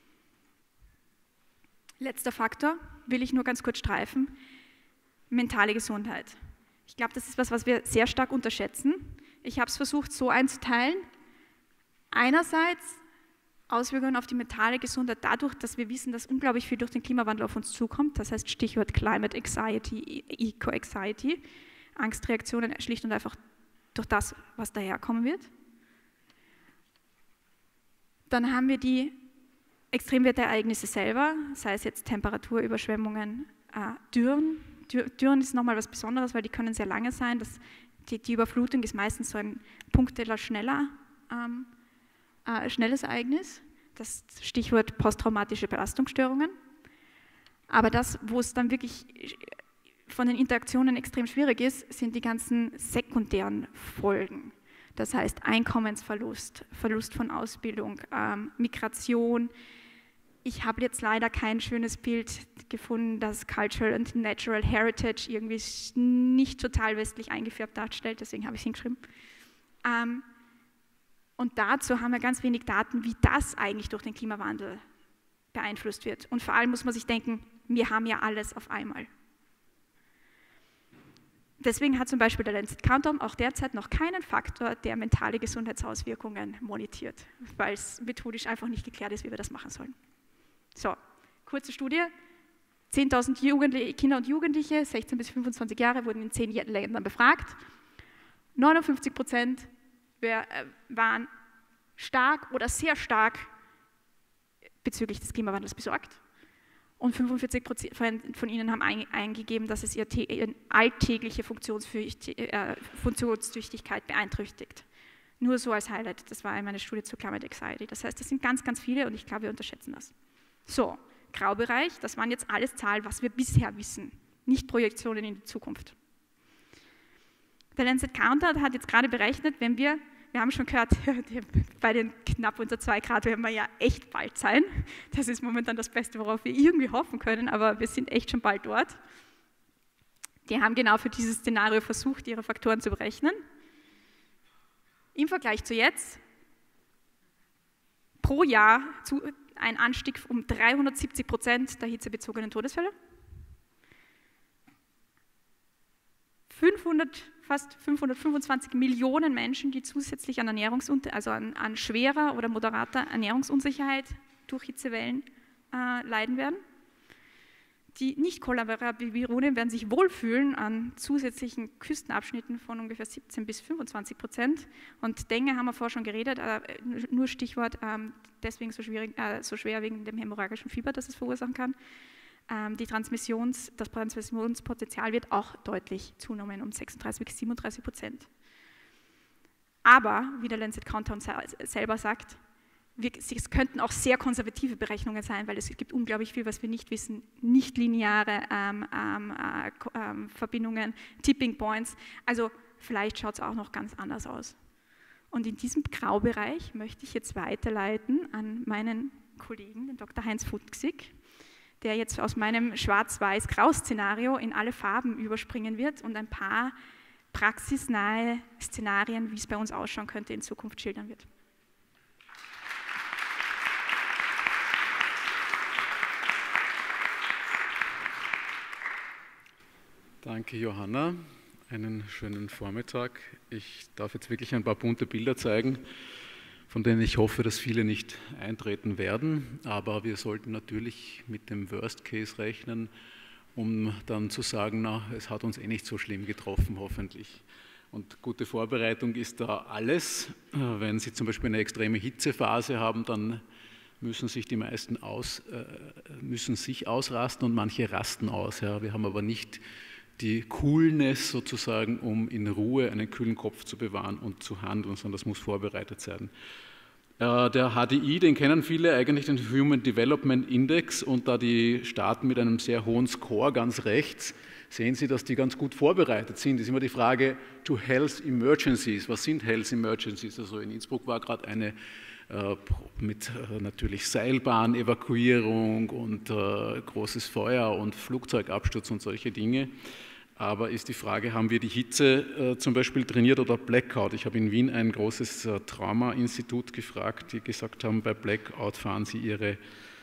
Letzter Faktor, will ich nur ganz kurz streifen, mentale Gesundheit. Ich glaube, das ist was, was wir sehr stark unterschätzen. Ich habe es versucht so einzuteilen. Einerseits Auswirkungen auf die mentale Gesundheit dadurch, dass wir wissen, dass unglaublich viel durch den Klimawandel auf uns zukommt. Das heißt Stichwort Climate Anxiety, Eco-Anxiety, Angstreaktionen schlicht und einfach durch das, was daherkommen wird. Dann haben wir die Extremwetterereignisse selber, sei es jetzt Temperatur, Überschwemmungen, äh, Dürren. Dürren ist nochmal was Besonderes, weil die können sehr lange sein. Das, die, die Überflutung ist meistens so ein punktueller, schneller ähm, Äh, schnelles Ereignis, das Stichwort posttraumatische Belastungsstörungen. Aber das, wo es dann wirklich von den Interaktionen extrem schwierig ist, sind die ganzen sekundären Folgen. Das heißt Einkommensverlust, Verlust von Ausbildung, ähm, Migration. Ich habe jetzt leider kein schönes Bild gefunden, das Cultural and Natural Heritage irgendwie nicht total westlich eingefärbt darstellt, deswegen habe ich es hingeschrieben. Ähm, Und dazu haben wir ganz wenig Daten, wie das eigentlich durch den Klimawandel beeinflusst wird. Und vor allem muss man sich denken, wir haben ja alles auf einmal. Deswegen hat zum Beispiel der Lancet Countdown auch derzeit noch keinen Faktor der mentale Gesundheitsauswirkungen monitiert, weil es methodisch einfach nicht geklärt ist, wie wir das machen sollen. So, kurze Studie. zehntausend Kinder und Jugendliche, sechzehn bis fünfundzwanzig Jahre, wurden in zehn Ländern befragt. neunundfünfzig Prozent waren stark oder sehr stark bezüglich des Klimawandels besorgt und fünfundvierzig Prozent von ihnen haben eingegeben, dass es ihre alltägliche Funktionstüchtigkeit beeinträchtigt. Nur so als Highlight, das war einmal eine Studie zur Climate Anxiety. Das heißt, das sind ganz, ganz viele und ich glaube, wir unterschätzen das. So, Graubereich, das waren jetzt alles Zahlen, was wir bisher wissen, nicht Projektionen in die Zukunft. Der Lancet Counter hat jetzt gerade berechnet, wenn wir, wir haben schon gehört, bei den knapp unter zwei Grad werden wir ja echt bald sein. Das ist momentan das Beste, worauf wir irgendwie hoffen können, aber wir sind echt schon bald dort. Die haben genau für dieses Szenario versucht, ihre Faktoren zu berechnen. Im Vergleich zu jetzt, pro Jahr zu, ein Anstieg um dreihundertsiebzig Prozent der hitzebezogenen Todesfälle. fünfhundert, fast fünfhundertfünfundzwanzig Millionen Menschen, die zusätzlich an, Ernährungsunter also an, an schwerer oder moderater Ernährungsunsicherheit durch Hitzewellen äh, leiden werden. Die Nicht-Kollaborativen werden sich wohlfühlen an zusätzlichen Küstenabschnitten von ungefähr siebzehn bis fünfundzwanzig Prozent. Und Dengue haben wir vorher schon geredet, äh, nur Stichwort, ähm, deswegen so, schwierig, äh, so schwer wegen dem hämorrhagischen Fieber, das es verursachen kann. Ähm, die Transmissions, das Transmissionspotenzial wird auch deutlich zunehmen, um sechsunddreißig bis siebenunddreißig Prozent. Aber, wie der Lancet Counter selber sagt, Wir, es könnten auch sehr konservative Berechnungen sein, weil es gibt unglaublich viel, was wir nicht wissen, nicht lineare ähm, ähm, äh, Verbindungen, Tipping Points, also vielleicht schaut es auch noch ganz anders aus. Und in diesem Graubereich möchte ich jetzt weiterleiten an meinen Kollegen, den Doktor Heinz Fuchsig, der jetzt aus meinem Schwarz-Weiß-Grau-Szenario in alle Farben überspringen wird und ein paar praxisnahe Szenarien, wie es bei uns ausschauen könnte, in Zukunft schildern wird.
Danke, Johanna. Einen schönen Vormittag. Ich darf jetzt wirklich ein paar bunte Bilder zeigen, von denen ich hoffe, dass viele nicht eintreten werden. Aber wir sollten natürlich mit dem Worst Case rechnen, um dann zu sagen, na, es hat uns eh nicht so schlimm getroffen, hoffentlich. Und gute Vorbereitung ist da alles. Wenn Sie zum Beispiel eine extreme Hitzephase haben, dann müssen sich die meisten aus, äh, müssen sich ausrasten und manche rasten aus. Ja. Wir haben aber nicht die Coolness sozusagen, um in Ruhe einen kühlen Kopf zu bewahren und zu handeln, sondern das muss vorbereitet sein. Äh, der H D I, den kennen viele, eigentlich den Human Development Index, und da die Staaten mit einem sehr hohen Score ganz rechts, sehen Sie, dass die ganz gut vorbereitet sind. Das ist immer die Frage to Health Emergencies. Was sind Health Emergencies? Also in Innsbruck war gerade eine äh, mit äh, natürlich Seilbahn-Evakuierung und äh, großes Feuer und Flugzeugabsturz und solche Dinge. Aber ist die Frage, haben wir die Hitze äh, zum Beispiel trainiert oder Blackout? Ich habe in Wien ein großes äh, Trauma-Institut gefragt, die gesagt haben, bei Blackout fahren sie ihre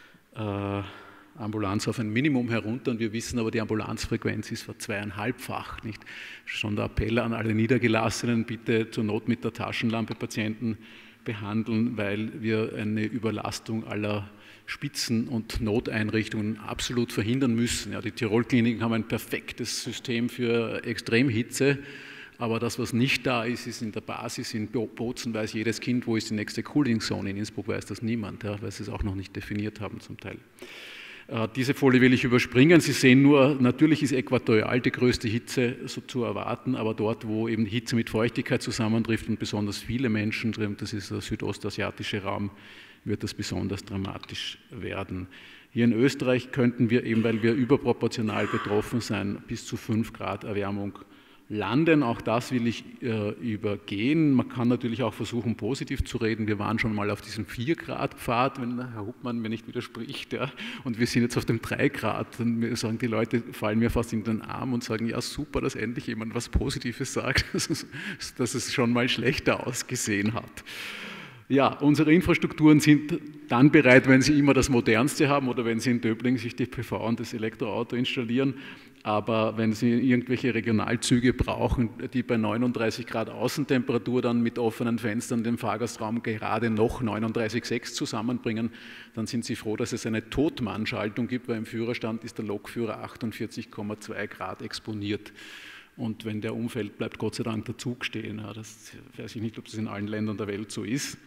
äh, Ambulanz auf ein Minimum herunter, und wir wissen aber, die Ambulanzfrequenz ist verzweieinhalbfach. Nicht? Schon der Appell an alle Niedergelassenen, bitte zur Not mit der Taschenlampe Patienten behandeln, weil wir eine Überlastung aller Spitzen- und Noteinrichtungen absolut verhindern müssen. Ja, die Tirol-Kliniken haben ein perfektes System für Extremhitze, aber das, was nicht da ist, ist in der Basis. In Bozen weiß jedes Kind, wo ist die nächste Cooling Zone. In Innsbruck weiß das niemand, ja, weil sie es auch noch nicht definiert haben zum Teil. Äh, diese Folie will ich überspringen. Sie sehen nur, natürlich ist äquatorial die größte Hitze so zu erwarten, aber dort, wo eben Hitze mit Feuchtigkeit zusammentrifft und besonders viele Menschen drin, das ist der südostasiatische Raum, wird das besonders dramatisch werden. Hier in Österreich könnten wir eben, weil wir überproportional betroffen sein, bis zu fünf Grad Erwärmung landen. Auch das will ich äh, übergehen. Man kann natürlich auch versuchen, positiv zu reden. Wir waren schon mal auf diesem vier Grad Pfad, wenn Herr Hubmann mir nicht widerspricht. Ja. Und wir sind jetzt auf dem drei Grad. Und sagen die Leute, fallen mir fast in den Arm und sagen, ja super, dass endlich jemand was Positives sagt, dass es schon mal schlechter ausgesehen hat. Ja, unsere Infrastrukturen sind dann bereit, wenn sie immer das Modernste haben oder wenn sie in Döbling sich die P V und das Elektroauto installieren. Aber wenn Sie irgendwelche Regionalzüge brauchen, die bei neununddreißig Grad Außentemperatur dann mit offenen Fenstern den Fahrgastraum gerade noch neununddreißig Komma sechs zusammenbringen, dann sind Sie froh, dass es eine Totmannschaltung gibt, weil im Führerstand ist der Lokführer achtundvierzig Komma zwei Grad exponiert. Und wenn der umfällt, bleibt Gott sei Dank der Zug stehen. Ja, das weiß ich nicht, ob das in allen Ländern der Welt so ist.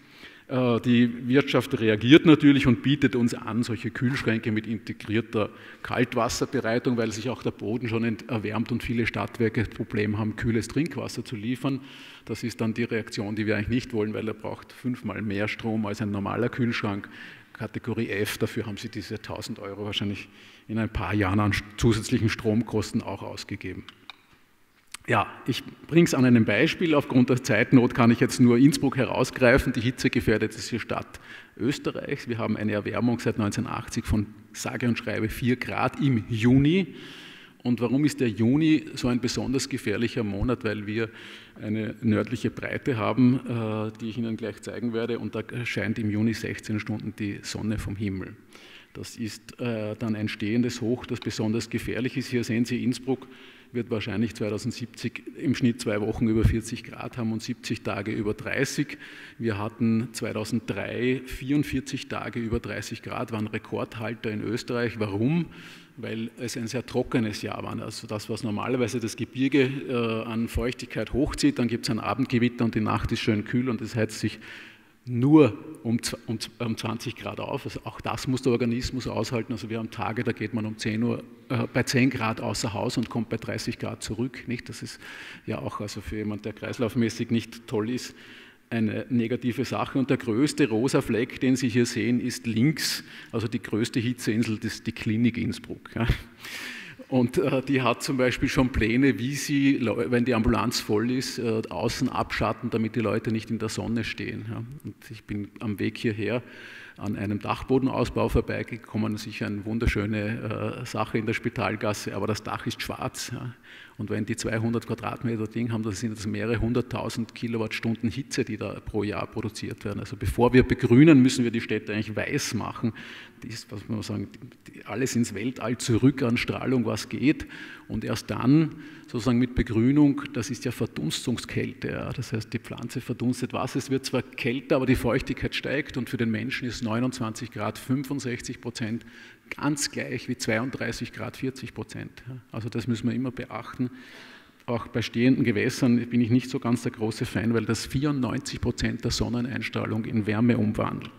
Die Wirtschaft reagiert natürlich und bietet uns an, solche Kühlschränke mit integrierter Kaltwasserbereitung, weil sich auch der Boden schon erwärmt und viele Stadtwerke das Problem haben, kühles Trinkwasser zu liefern. Das ist dann die Reaktion, die wir eigentlich nicht wollen, weil er braucht fünfmal mehr Strom als ein normaler Kühlschrank. Kategorie F, dafür haben Sie diese tausend Euro wahrscheinlich in ein paar Jahren an zusätzlichen Stromkosten auch ausgegeben. Ja, ich bringe es an einem Beispiel. Aufgrund der Zeitnot kann ich jetzt nur Innsbruck herausgreifen, die hitzegefährdetste Stadt Österreichs. Wir haben eine Erwärmung seit neunzehnhundertachtzig von sage und schreibe vier Grad im Juni. Und warum ist der Juni so ein besonders gefährlicher Monat? Weil wir eine nördliche Breite haben, die ich Ihnen gleich zeigen werde, und da scheint im Juni sechzehn Stunden die Sonne vom Himmel. Das ist dann ein stehendes Hoch, das besonders gefährlich ist. Hier sehen Sie, Innsbruck wird wahrscheinlich zweitausendsiebzig im Schnitt zwei Wochen über vierzig Grad haben und siebzig Tage über dreißig. Wir hatten zweitausenddrei vierundvierzig Tage über dreißig Grad, waren Rekordhalter in Österreich. Warum? Weil es ein sehr trockenes Jahr war. Also das, was normalerweise das Gebirge äh, an Feuchtigkeit hochzieht, dann gibt es ein Abendgewitter und die Nacht ist schön kühl und es heizt sich nur um, um, um zwanzig Grad auf. Also auch das muss der Organismus aushalten. Also wir haben Tage, da geht man um zehn Uhr äh, bei zehn Grad außer Haus und kommt bei dreißig Grad zurück. Nicht? Das ist ja auch also für jemanden, der kreislaufmäßig nicht toll ist, eine negative Sache. Und der größte rosa Fleck, den Sie hier sehen, ist links, also die größte Hitzeinsel, das ist die Klinik Innsbruck. Ja. Und äh, die hat zum Beispiel schon Pläne, wie sie, wenn die Ambulanz voll ist, äh, außen abschatten, damit die Leute nicht in der Sonne stehen. Ja. Und ich bin am Weg hierher an einem Dachbodenausbau vorbeigekommen, sicher eine wunderschöne äh, Sache in der Spitalgasse, aber das Dach ist schwarz. Ja. Und wenn die zweihundert Quadratmeter Ding haben, dann sind das mehrere hunderttausend Kilowattstunden Hitze, die da pro Jahr produziert werden. Also bevor wir begrünen, müssen wir die Städte eigentlich weiß machen. Die ist, was man sagen, die, alles ins Weltall zurück an Strahlung, was geht. Und erst dann, sozusagen mit Begrünung, das ist ja Verdunstungskälte. Ja. Das heißt, die Pflanze verdunstet was. Es wird zwar kälter, aber die Feuchtigkeit steigt und für den Menschen ist neunundzwanzig Grad fünfundsechzig Prozent ganz gleich wie zweiunddreißig Grad vierzig Prozent. Also das müssen wir immer beachten. Auch bei stehenden Gewässern bin ich nicht so ganz der große Fan, weil das vierundneunzig Prozent der Sonneneinstrahlung in Wärme umwandelt.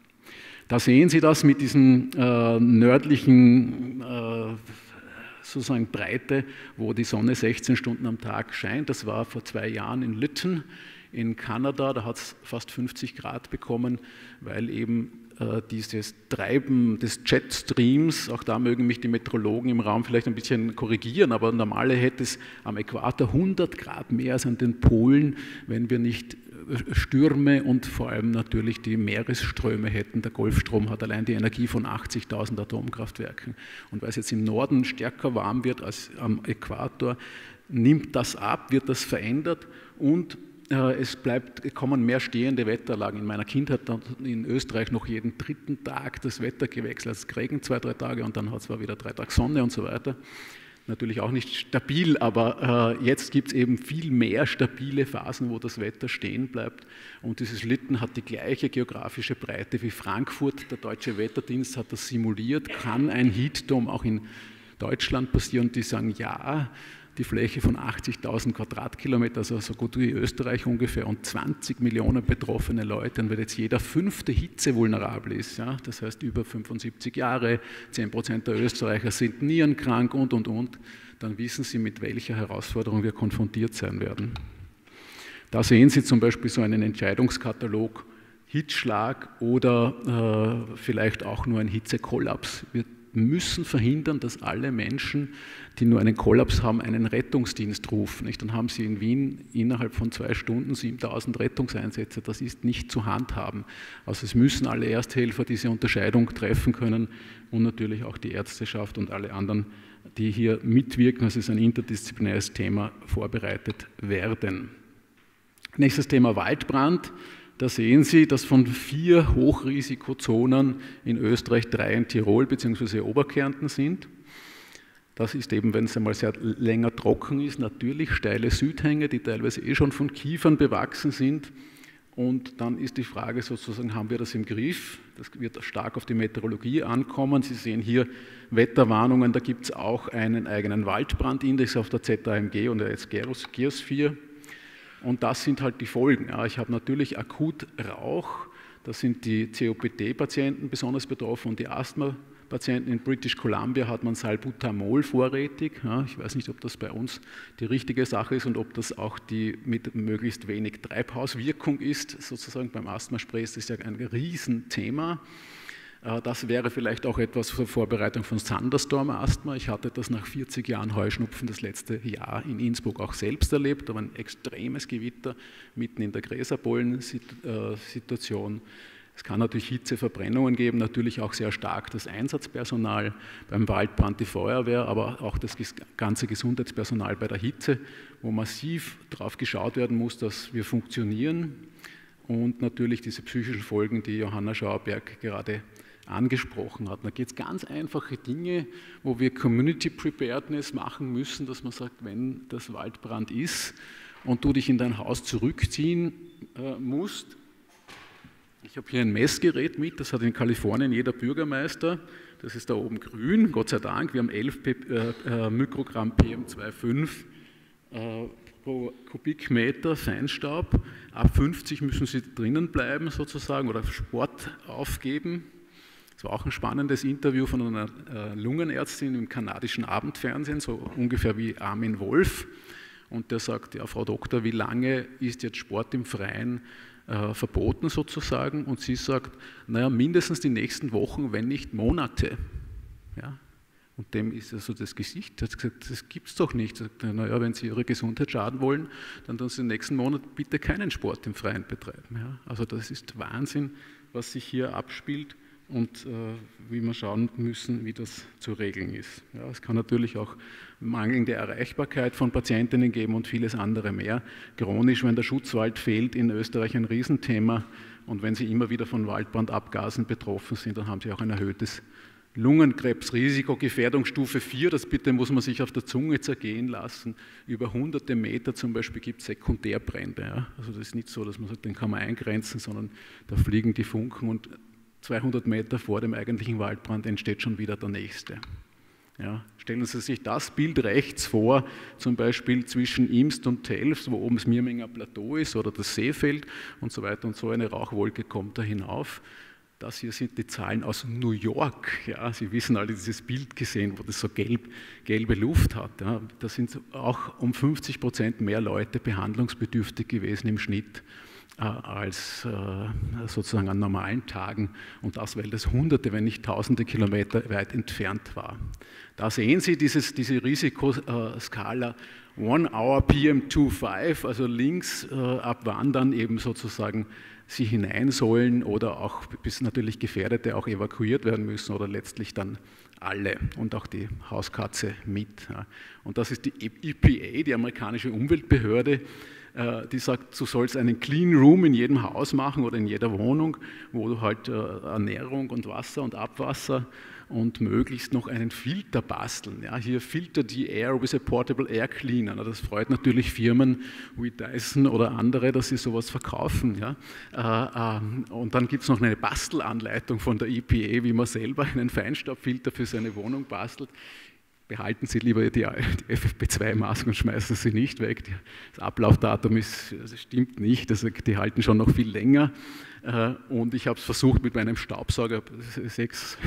Da sehen Sie das mit diesen äh, nördlichen äh, sozusagen Breite, wo die Sonne sechzehn Stunden am Tag scheint. Das war vor zwei Jahren in Lytton in Kanada, da hat es fast fünfzig Grad bekommen, weil eben äh, dieses Treiben des Jetstreams, auch da mögen mich die Meteorologen im Raum vielleicht ein bisschen korrigieren, aber normal hätte es am Äquator hundert Grad mehr als an den Polen, wenn wir nicht Stürme und vor allem natürlich die Meeresströme hätten. Der Golfstrom hat allein die Energie von achtzigtausend Atomkraftwerken. Und weil es jetzt im Norden stärker warm wird als am Äquator, nimmt das ab, wird das verändert und äh, es bleibt, kommen mehr stehende Wetterlagen. In meiner Kindheit hat in Österreich noch jeden dritten Tag das Wetter gewechselt. Es regnet zwei, drei Tage und dann hat es wieder drei Tage Sonne und so weiter. Natürlich auch nicht stabil, aber äh, jetzt gibt es eben viel mehr stabile Phasen, wo das Wetter stehen bleibt. Und dieses Lytton hat die gleiche geografische Breite wie Frankfurt. Der Deutsche Wetterdienst hat das simuliert. Kann ein Heatdome auch in Deutschland passieren? Die sagen, ja, die Fläche von achtzigtausend Quadratkilometer, also so gut wie Österreich ungefähr, und zwanzig Millionen betroffene Leute. Und wenn jetzt jeder fünfte Hitze vulnerabel ist, ja, das heißt über fünfundsiebzig Jahre, zehn Prozent der Österreicher sind nierenkrank und, und, und, dann wissen Sie, mit welcher Herausforderung wir konfrontiert sein werden. Da sehen Sie zum Beispiel so einen Entscheidungskatalog, Hitzschlag oder äh, vielleicht auch nur ein Hitzekollaps. Wir müssen verhindern, dass alle Menschen, die nur einen Kollaps haben, einen Rettungsdienst rufen. Dann haben Sie in Wien innerhalb von zwei Stunden siebentausend Rettungseinsätze. Das ist nicht zu handhaben. Also es müssen alle Ersthelfer diese Unterscheidung treffen können und natürlich auch die Ärzteschaft und alle anderen, die hier mitwirken. Das ist ein interdisziplinäres Thema, vorbereitet werden. Nächstes Thema Waldbrand. Da sehen Sie, dass von vier Hochrisikozonen in Österreich drei in Tirol bzw. Oberkärnten sind. Das ist eben, wenn es einmal sehr länger trocken ist, natürlich steile Südhänge, die teilweise eh schon von Kiefern bewachsen sind. Und dann ist die Frage sozusagen, haben wir das im Griff? Das wird stark auf die Meteorologie ankommen. Sie sehen hier Wetterwarnungen, da gibt es auch einen eigenen Waldbrandindex auf der Z A M G und der Geosphere. Und das sind halt die Folgen. Ja, ich habe natürlich akut Rauch, das sind die C O P D-Patienten besonders betroffen und die Asthma-Patienten. In British Columbia hat man Salbutamol vorrätig. Ja, ich weiß nicht, ob das bei uns die richtige Sache ist und ob das auch die mit möglichst wenig Treibhauswirkung ist. Sozusagen beim Asthmaspray ist das ja ein Riesenthema. Das wäre vielleicht auch etwas zur Vorbereitung von Thunderstorm-Asthma. Ich hatte das nach vierzig Jahren Heuschnupfen das letzte Jahr in Innsbruck auch selbst erlebt. Da war ein extremes Gewitter mitten in der Gräserpollensituation. Es kann natürlich Hitzeverbrennungen geben, natürlich auch sehr stark das Einsatzpersonal, beim Waldbrand die Feuerwehr, aber auch das ganze Gesundheitspersonal bei der Hitze, wo massiv darauf geschaut werden muss, dass wir funktionieren. Und natürlich diese psychischen Folgen, die Johanna Schauerberg gerade angesprochen hat. Da geht es ganz einfache Dinge, wo wir Community Preparedness machen müssen, dass man sagt, wenn das Waldbrand ist und du dich in dein Haus zurückziehen äh, musst. Ich habe hier ein Messgerät mit, das hat in Kalifornien jeder Bürgermeister, das ist da oben grün, Gott sei Dank, wir haben elf P äh, äh, Mikrogramm P M zwei Komma fünf äh, pro Kubikmeter Feinstaub, ab fünfzig müssen sie drinnen bleiben sozusagen oder Sport aufgeben. Das war auch ein spannendes Interview von einer äh, Lungenärztin im kanadischen Abendfernsehen, so ungefähr wie Armin Wolf. Und der sagt, ja, Frau Doktor, wie lange ist jetzt Sport im Freien äh, verboten sozusagen? Und sie sagt, naja, mindestens die nächsten Wochen, wenn nicht Monate. Ja? Und dem ist also das Gesicht, er hat gesagt, das gibt es doch nicht. Er sagt, naja, wenn Sie Ihre Gesundheit schaden wollen, dann tun Sie den nächsten Monat bitte keinen Sport im Freien betreiben. Ja? Also das ist Wahnsinn, was sich hier abspielt. Und äh, wie wir schauen müssen, wie das zu regeln ist. Ja, es kann natürlich auch mangelnde Erreichbarkeit von Patientinnen geben und vieles andere mehr. Chronisch, wenn der Schutzwald fehlt, in Österreich ein Riesenthema. Und wenn Sie immer wieder von Waldbrandabgasen betroffen sind, dann haben Sie auch ein erhöhtes Lungenkrebsrisiko, Gefährdungsstufe vier, das bitte muss man sich auf der Zunge zergehen lassen. Über hunderte Meter zum Beispiel gibt es Sekundärbrände. Ja. Also das ist nicht so, dass man sagt, den kann man eingrenzen, sondern da fliegen die Funken und zweihundert Meter vor dem eigentlichen Waldbrand entsteht schon wieder der nächste. Ja, stellen Sie sich das Bild rechts vor, zum Beispiel zwischen Imst und Telfs, wo oben das Mirminger Plateau ist oder das Seefeld und so weiter und so eine Rauchwolke kommt da hinauf. Das hier sind die Zahlen aus New York. Ja, Sie wissen alle dieses Bild gesehen, wo das so gelb, gelbe Luft hat. Ja, da sind auch um fünfzig Prozent mehr Leute behandlungsbedürftig gewesen im Schnitt als äh, sozusagen an normalen Tagen und das, weil das hunderte, wenn nicht tausende Kilometer weit entfernt war. Da sehen Sie dieses, diese Risikoskala One Hour P M fünfundzwanzig, also links äh, ab wann dann eben sozusagen Sie hinein sollen oder auch bis natürlich Gefährdete auch evakuiert werden müssen oder letztlich dann alle und auch die Hauskatze mit. Ja. Und das ist die E P A, die amerikanische Umweltbehörde, die sagt, du sollst einen Clean Room in jedem Haus machen oder in jeder Wohnung, wo du halt Ernährung und Wasser und Abwasser und möglichst noch einen Filter basteln. Ja, hier filtert die Air with a Portable Air Cleaner. Das freut natürlich Firmen wie Dyson oder andere, dass sie sowas verkaufen. Ja. Und dann gibt es noch eine Bastelanleitung von der E P A, wie man selber einen Feinstaubfilter für seine Wohnung bastelt. Behalten Sie lieber die F F P zwei Masken und schmeißen sie nicht weg. Das Ablaufdatum ist, das stimmt nicht, also die halten schon noch viel länger. Und ich habe es versucht mit meinem Staubsauger, sechs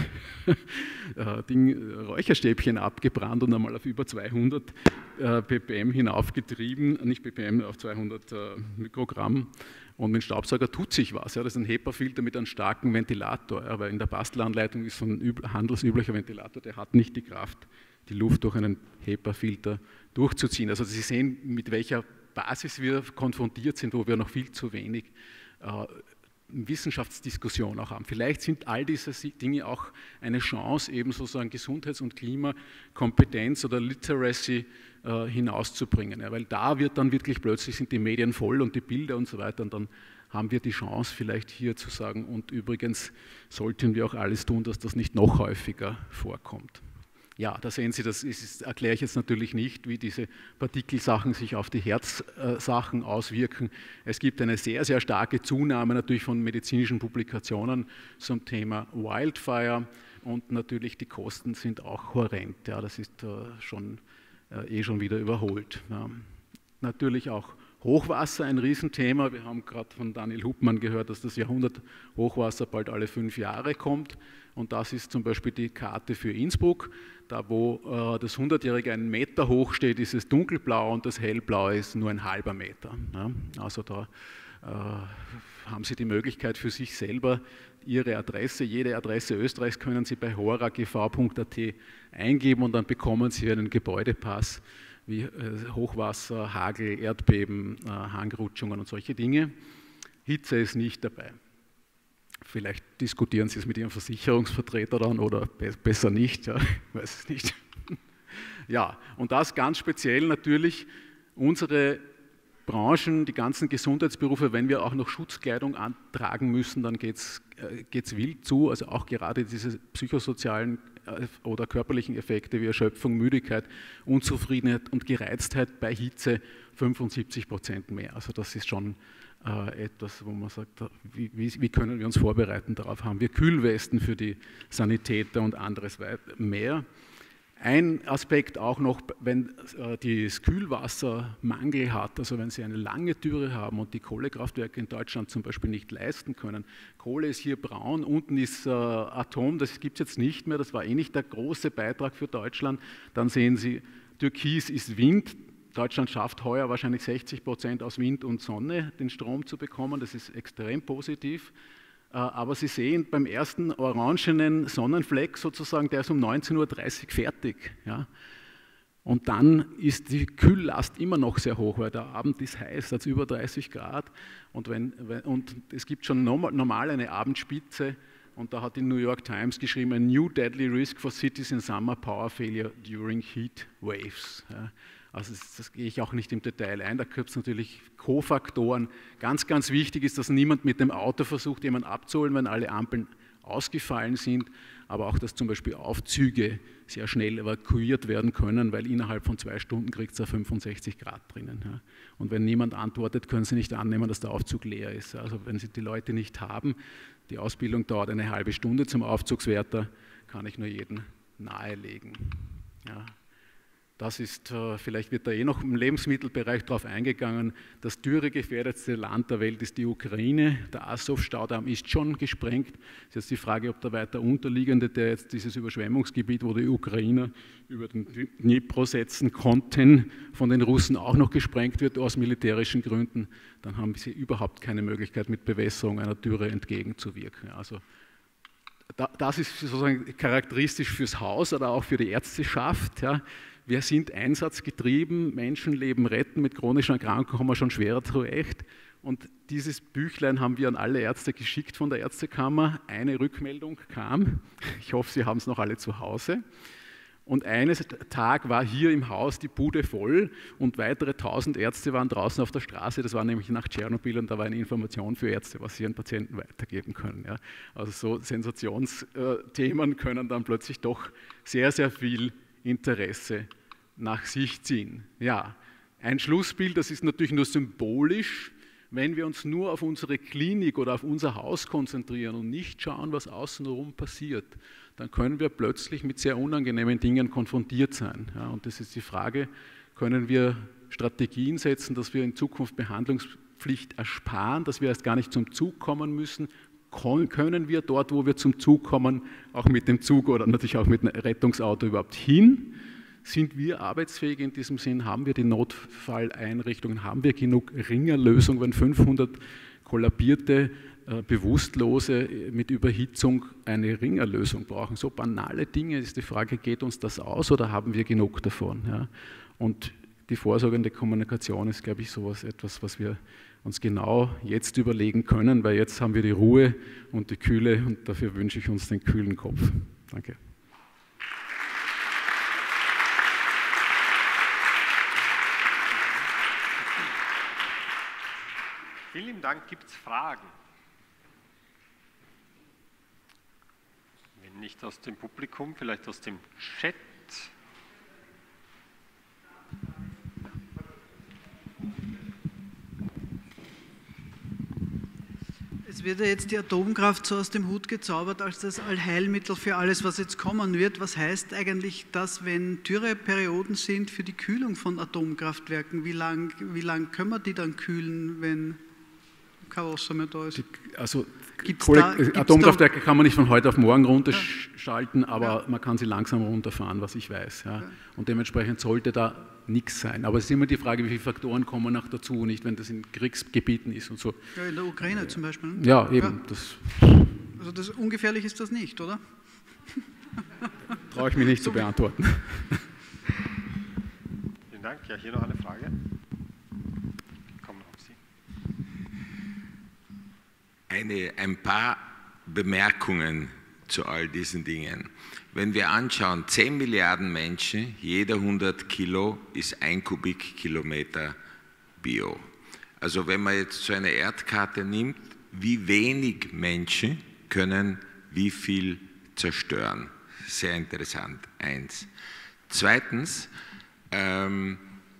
Ding, Räucherstäbchen abgebrannt und einmal auf über zweihundert ppm hinaufgetrieben, nicht ppm, auf zweihundert Mikrogramm. Und mit dem Staubsauger tut sich was. Ja. Das ist ein HEPA-Filter mit einem starken Ventilator. Ja, weil in der Bastelanleitung ist so ein handelsüblicher Ventilator, der hat nicht die Kraft, die Luft durch einen HEPA-Filter durchzuziehen. Also Sie sehen, mit welcher Basis wir konfrontiert sind, wo wir noch viel zu wenig äh, Wissenschaftsdiskussion auch haben. Vielleicht sind all diese Dinge auch eine Chance, eben sozusagen Gesundheits- und Klimakompetenz oder Literacy äh, hinauszubringen. Ja, weil da wird dann wirklich plötzlich sind die Medien voll und die Bilder und so weiter und dann haben wir die Chance vielleicht hier zu sagen und übrigens sollten wir auch alles tun, dass das nicht noch häufiger vorkommt. Ja, da sehen Sie, das ist, erkläre ich jetzt natürlich nicht, wie diese Partikelsachen sich auf die Herzsachen auswirken. Es gibt eine sehr, sehr starke Zunahme natürlich von medizinischen Publikationen zum Thema Wildfire und natürlich die Kosten sind auch horrend. Ja, das ist äh, schon, äh, eh schon wieder überholt. Ja. Natürlich auch Hochwasser, ein Riesenthema. Wir haben gerade von Daniel Hupmann gehört, dass das Jahrhundert-Hochwasser bald alle fünf Jahre kommt. Und das ist zum Beispiel die Karte für Innsbruck. Da, wo äh, das hundertjährige einen Meter hoch steht, ist es dunkelblau und das hellblaue ist nur ein halber Meter. Ja? Also da haben Sie die Möglichkeit für sich selber Ihre Adresse, jede Adresse Österreichs können Sie bei hora g v punkt a t eingeben und dann bekommen Sie einen Gebäudepass wie Hochwasser, Hagel, Erdbeben, Hangrutschungen und solche Dinge. Hitze ist nicht dabei. Vielleicht diskutieren Sie es mit Ihrem Versicherungsvertreter dann oder be besser nicht, ja, ich weiß es nicht. Ja, und das ganz speziell natürlich unsere Branchen, die ganzen Gesundheitsberufe, wenn wir auch noch Schutzkleidung antragen müssen, dann geht es äh, wild zu, also auch gerade diese psychosozialen äh, oder körperlichen Effekte wie Erschöpfung, Müdigkeit, Unzufriedenheit und Gereiztheit bei Hitze fünfundsiebzig Prozent mehr. Also das ist schon äh, etwas, wo man sagt, wie, wie, wie können wir uns vorbereiten darauf? Haben wir Kühlwesten für die Sanitäter und anderes mehr? Ein Aspekt auch noch, wenn äh, das Kühlwasser Mangel hat, also wenn Sie eine lange Türe haben und die Kohlekraftwerke in Deutschland zum Beispiel nicht leisten können. Kohle ist hier braun, unten ist äh, Atom, das gibt es jetzt nicht mehr, das war eh nicht der große Beitrag für Deutschland. Dann sehen Sie, Türkis ist Wind. Deutschland schafft heuer wahrscheinlich sechzig Prozent aus Wind und Sonne den Strom zu bekommen, das ist extrem positiv. Aber Sie sehen, beim ersten orangenen Sonnenfleck sozusagen, der ist um neunzehn Uhr dreißig fertig. Ja. Und dann ist die Kühllast immer noch sehr hoch, weil der Abend ist heiß, da hat es über dreißig Grad. Und, wenn, und es gibt schon normal eine Abendspitze. Und da hat die New York Times geschrieben, a new deadly risk for cities in summer power failure during heat waves. Ja. Also das, das gehe ich auch nicht im Detail ein, da gibt es natürlich Kofaktoren. Ganz, ganz wichtig ist, dass niemand mit dem Auto versucht, jemanden abzuholen, wenn alle Ampeln ausgefallen sind, aber auch, dass zum Beispiel Aufzüge sehr schnell evakuiert werden können, weil innerhalb von zwei Stunden kriegt es ja fünfundsechzig Grad drinnen. Ja. Und wenn niemand antwortet, können Sie nicht annehmen, dass der Aufzug leer ist. Also wenn Sie die Leute nicht haben, die Ausbildung dauert eine halbe Stunde zum Aufzugswärter, kann ich nur jeden nahelegen. Ja. Das ist, vielleicht wird da eh noch im Lebensmittelbereich darauf eingegangen, das dürregefährdetste Land der Welt ist die Ukraine. Der Assow-Staudamm ist schon gesprengt. Es ist jetzt die Frage, ob der weiter unterliegende, der jetzt dieses Überschwemmungsgebiet, wo die Ukrainer über den Dnipro setzen konnten, von den Russen auch noch gesprengt wird aus militärischen Gründen. Dann haben sie überhaupt keine Möglichkeit, mit Bewässerung einer Dürre entgegenzuwirken. Also das ist sozusagen charakteristisch fürs Haus oder auch für die Ärzteschaft. Ja. Wir sind einsatzgetrieben, Menschenleben retten, mit chronischen Erkrankungen kommen wir schon schwerer zurecht. Und dieses Büchlein haben wir an alle Ärzte geschickt von der Ärztekammer. Eine Rückmeldung kam, ich hoffe, Sie haben es noch alle zu Hause. Und eines Tag war hier im Haus die Bude voll und weitere tausend Ärzte waren draußen auf der Straße. Das war nämlich nach Tschernobyl und da war eine Information für Ärzte, was sie ihren Patienten weitergeben können. Ja. Also so Sensationsthemen können dann plötzlich doch sehr, sehr viel Interesse nach sich ziehen. Ja, ein Schlussbild, das ist natürlich nur symbolisch, wenn wir uns nur auf unsere Klinik oder auf unser Haus konzentrieren und nicht schauen, was außenrum passiert, dann können wir plötzlich mit sehr unangenehmen Dingen konfrontiert sein. Ja, und das ist die Frage, können wir Strategien setzen, dass wir in Zukunft Behandlungspflicht ersparen, dass wir erst gar nicht zum Zug kommen müssen, können wir dort, wo wir zum Zug kommen, auch mit dem Zug oder natürlich auch mit einem Rettungsauto überhaupt hin? Sind wir arbeitsfähig in diesem Sinn? Haben wir die Notfalleinrichtungen? Haben wir genug Ringerlösung, wenn fünfhundert kollabierte, äh, Bewusstlose mit Überhitzung eine Ringerlösung brauchen? So banale Dinge ist die Frage, geht uns das aus oder haben wir genug davon? Ja? Und die vorsorgende Kommunikation ist, glaube ich, sowas etwas, was wir uns genau jetzt überlegen können, weil jetzt haben wir die Ruhe und die Kühle und dafür wünsche ich uns den kühlen Kopf. Danke.
Vielen Dank. Gibt es Fragen? Wenn nicht aus dem Publikum, vielleicht aus dem Chat.
Es wird ja jetzt die Atomkraft so aus dem Hut gezaubert als das Allheilmittel für alles, was jetzt kommen wird. Was heißt eigentlich das, wenn Dürreperioden sind für die Kühlung von Atomkraftwerken? Wie lang, wie lang können wir die dann kühlen, wenn kein Wasser mehr da ist?
Die, also
Kohle,
da, Atomkraftwerke kann man nicht von heute auf morgen runterschalten, aber ja. man kann sie langsam runterfahren, was ich weiß. Ja. Ja. Und dementsprechend sollte da nichts sein. Aber es ist immer die Frage, wie viele Faktoren kommen noch dazu, nicht, wenn das in Kriegsgebieten ist und so.
Ja, in der Ukraine zum Beispiel. Ne?
Ja, eben.
Ja.
Das
also das, ungefährlich ist das nicht, oder?
traue ich mich nicht zu beantworten.
Vielen Dank. Ja, hier noch eine Frage. Ich komme noch auf Sie.
Eine, ein paar Bemerkungen zu all diesen Dingen. Wenn wir anschauen, zehn Milliarden Menschen, jeder hundert Kilo ist ein Kubikkilometer Bio. Also wenn man jetzt so eine Erdkarte nimmt, wie wenig Menschen können wie viel zerstören. Sehr interessant, eins. Zweitens, ähm,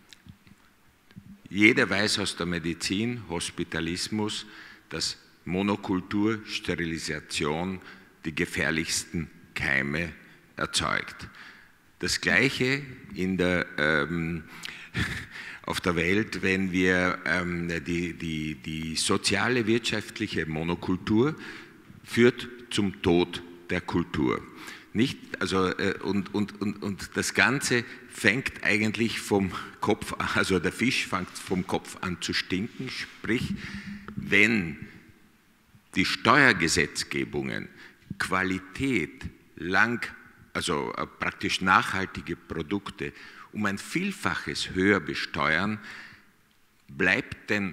jeder weiß aus der Medizin, Hospitalismus, dass Monokultur, Sterilisation die gefährlichsten Keime erzeugt. Das Gleiche in der, ähm, auf der Welt, wenn wir ähm, die, die, die soziale, wirtschaftliche Monokultur führt zum Tod der Kultur. Nicht, also, äh, und, und, und, und das Ganze fängt eigentlich vom Kopf an, also der Fisch fängt vom Kopf an zu stinken, sprich, wenn die Steuergesetzgebungen Qualität, lang, also äh, praktisch nachhaltige Produkte um ein Vielfaches höher besteuern, bleibt den,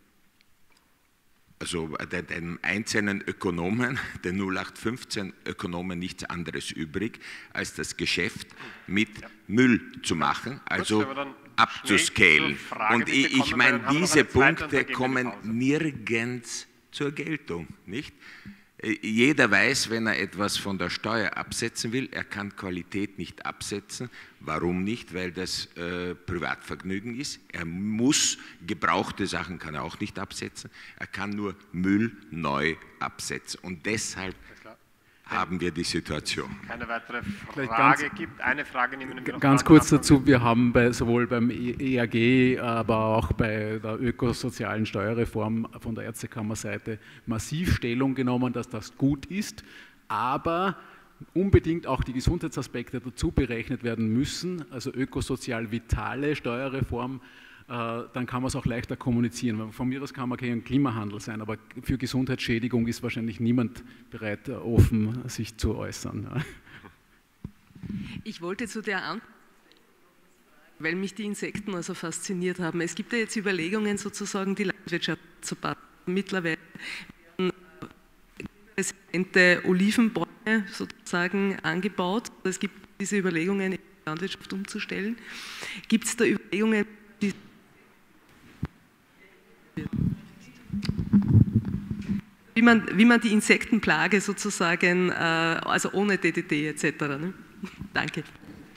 also den einzelnen Ökonomen, den null acht fünfzehn Ökonomen nichts anderes übrig, als das Geschäft mit ja. Müll zu machen, also abzuscalen. Und ich, ich meine, diese Punkte kommen nirgends zur Geltung, nicht? Jeder weiß, wenn er etwas von der Steuer absetzen will, er kann Qualität nicht absetzen. Warum nicht? Weil das äh, Privatvergnügen ist. Er muss, gebrauchte Sachen kann er auch nicht absetzen. Er kann nur Müll neu absetzen. Und deshalb haben wir die Situation.
Keine weitere Frage gibt. Eine Frage nehmen wir noch.
Ganz kurz dazu, wir haben bei, sowohl beim E A G, aber auch bei der ökosozialen Steuerreform von der Ärztekammerseite massiv Stellung genommen, dass das gut ist, aber unbedingt auch die Gesundheitsaspekte dazu berechnet werden müssen, also ökosozial vitale Steuerreform. Dann kann man es auch leichter kommunizieren. Von mir aus kann man kein Klimahandel sein, aber für Gesundheitsschädigung ist wahrscheinlich niemand bereit, offen sich zu äußern.
Ich wollte zu der Antwort, weil mich die Insekten also fasziniert haben. Es gibt ja jetzt Überlegungen, sozusagen die Landwirtschaft zu bauen. Mittlerweile werden resistente Olivenbäume sozusagen angebaut. Es gibt diese Überlegungen, die Landwirtschaft umzustellen. Gibt es da Überlegungen, die Wie man, wie man die Insektenplage sozusagen, äh, also ohne D D T et cetera. Ne? Danke.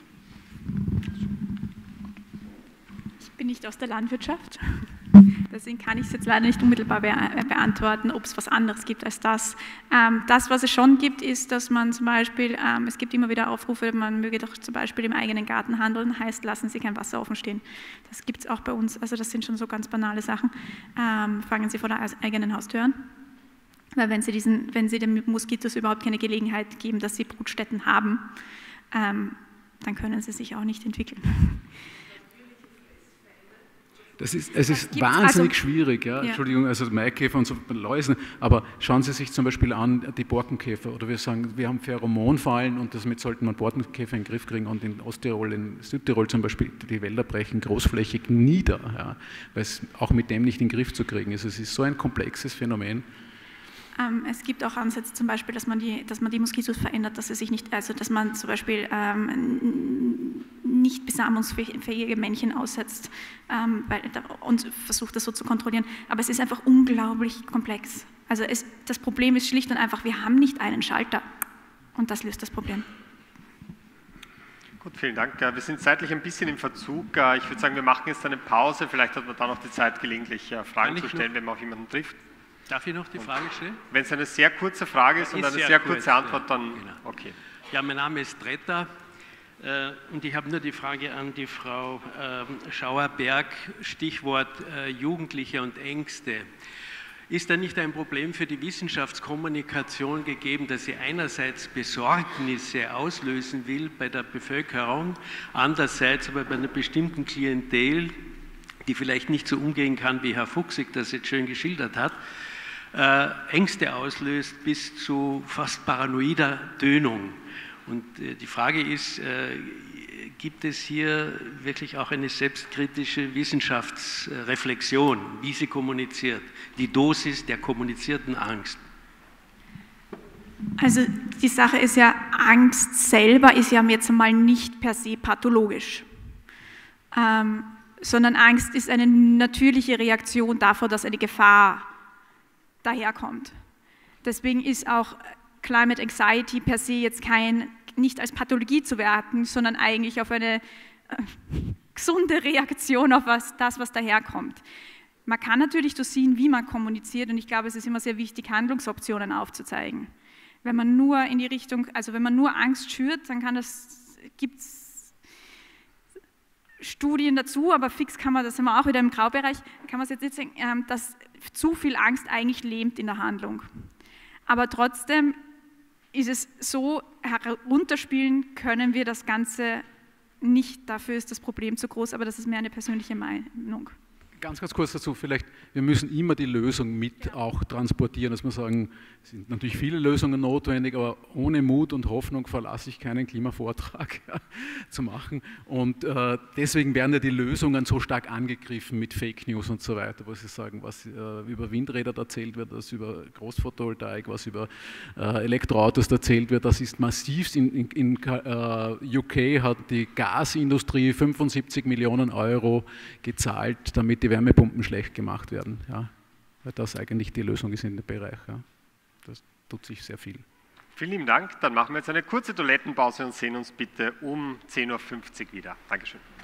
Ich bin nicht aus der Landwirtschaft, deswegen kann ich es jetzt leider nicht unmittelbar be beantworten, ob es was anderes gibt als das. Ähm, das, was es schon gibt, ist, dass man zum Beispiel, ähm, es gibt immer wieder Aufrufe, man möge doch zum Beispiel im eigenen Garten handeln, heißt, lassen Sie kein Wasser offen stehen. Das gibt es auch bei uns, also das sind schon so ganz banale Sachen. Ähm, fangen Sie vor der eigenen Haustür an. Weil wenn Sie, diesen, wenn Sie den Moskitos überhaupt keine Gelegenheit geben, dass sie Brutstätten haben, ähm, dann können sie sich auch nicht entwickeln.
Das ist, es ist das wahnsinnig also, schwierig, ja? Ja. Entschuldigung, also Maikäfer und so Läusen, aber schauen Sie sich zum Beispiel an die Borkenkäfer, oder wir sagen, wir haben Pheromonfallen und damit sollten man Borkenkäfer in den Griff kriegen, und in Osttirol, in Südtirol zum Beispiel, die Wälder brechen großflächig nieder, ja? Weil es auch mit dem nicht in den Griff zu kriegen ist. Es ist so ein komplexes Phänomen.
Ähm, es gibt auch Ansätze zum Beispiel, dass man die, dass man die Moskitos verändert, dass sie sich nicht, also dass man zum Beispiel ähm, nicht besamungsfähige Männchen aussetzt ähm, weil, und versucht das so zu kontrollieren. Aber es ist einfach unglaublich komplex. Also es, das Problem ist schlicht und einfach, wir haben nicht einen Schalter, und das löst das Problem.
Gut, vielen Dank. Wir sind zeitlich ein bisschen im Verzug. Ich würde sagen, wir machen jetzt eine Pause. Vielleicht hat man da noch die Zeit, gelegentlich Fragen zu stellen, wenn man auf jemanden trifft.
Darf ich noch die Frage stellen?
Wenn es eine sehr kurze Frage ist und eine sehr, sehr kurze Antwort, dann
genau.
Okay.
Ja, mein Name ist Tretter äh, und ich habe nur die Frage an die Frau äh, Schauer-Berg, Stichwort äh, Jugendliche und Ängste. Ist da nicht ein Problem für die Wissenschaftskommunikation gegeben, dass sie einerseits Besorgnisse auslösen will bei der Bevölkerung, andererseits aber bei einer bestimmten Klientel, die vielleicht nicht so umgehen kann, wie Herr Fuchsig das jetzt schön geschildert hat, äh, Ängste auslöst bis zu fast paranoider Tönung. Und äh, die Frage ist, äh, gibt es hier wirklich auch eine selbstkritische Wissenschaftsreflexion, wie sie kommuniziert, die Dosis der kommunizierten Angst?
Also die Sache ist ja, Angst selber ist ja jetzt einmal nicht per se pathologisch, ähm, sondern Angst ist eine natürliche Reaktion davor, dass eine Gefahr daherkommt. Deswegen ist auch Climate Anxiety per se jetzt kein, nicht als Pathologie zu werten, sondern eigentlich auf eine äh, gesunde Reaktion auf was, das, was daherkommt. Man kann natürlich dosieren, wie man kommuniziert, und ich glaube, es ist immer sehr wichtig, Handlungsoptionen aufzuzeigen. Wenn man nur in die Richtung, also wenn man nur Angst schürt, dann kann das, gibt es Studien dazu, aber fix kann man, das sind wir auch wieder im Graubereich, kann man es jetzt nicht sagen, dass zu viel Angst eigentlich lähmt in der Handlung. Aber trotzdem ist es so, herunterspielen können wir das Ganze nicht, dafür ist das Problem zu groß, aber das ist mehr eine persönliche Meinung.
Ganz, ganz kurz dazu, vielleicht, wir müssen immer die Lösung mit ja. auch transportieren, dass wir sagen, es sind natürlich viele Lösungen notwendig, aber ohne Mut und Hoffnung verlasse ich keinen Klimavortrag ja, zu machen. Und äh, deswegen werden ja die Lösungen so stark angegriffen mit Fake News und so weiter, wo sie sagen, was äh, über Windräder erzählt wird, was über Großphotovoltaik, was über äh, Elektroautos erzählt wird, das ist massivst. In, in, in äh, U K hat die Gasindustrie fünfundsiebzig Millionen Euro gezahlt, damit die Wärmepumpen schlecht gemacht werden, ja, weil das eigentlich die Lösung ist in dem Bereich. Ja. Das tut sich sehr viel.
Vielen lieben Dank. Dann machen wir jetzt eine kurze Toilettenpause und sehen uns bitte um zehn Uhr fünfzig wieder. Dankeschön.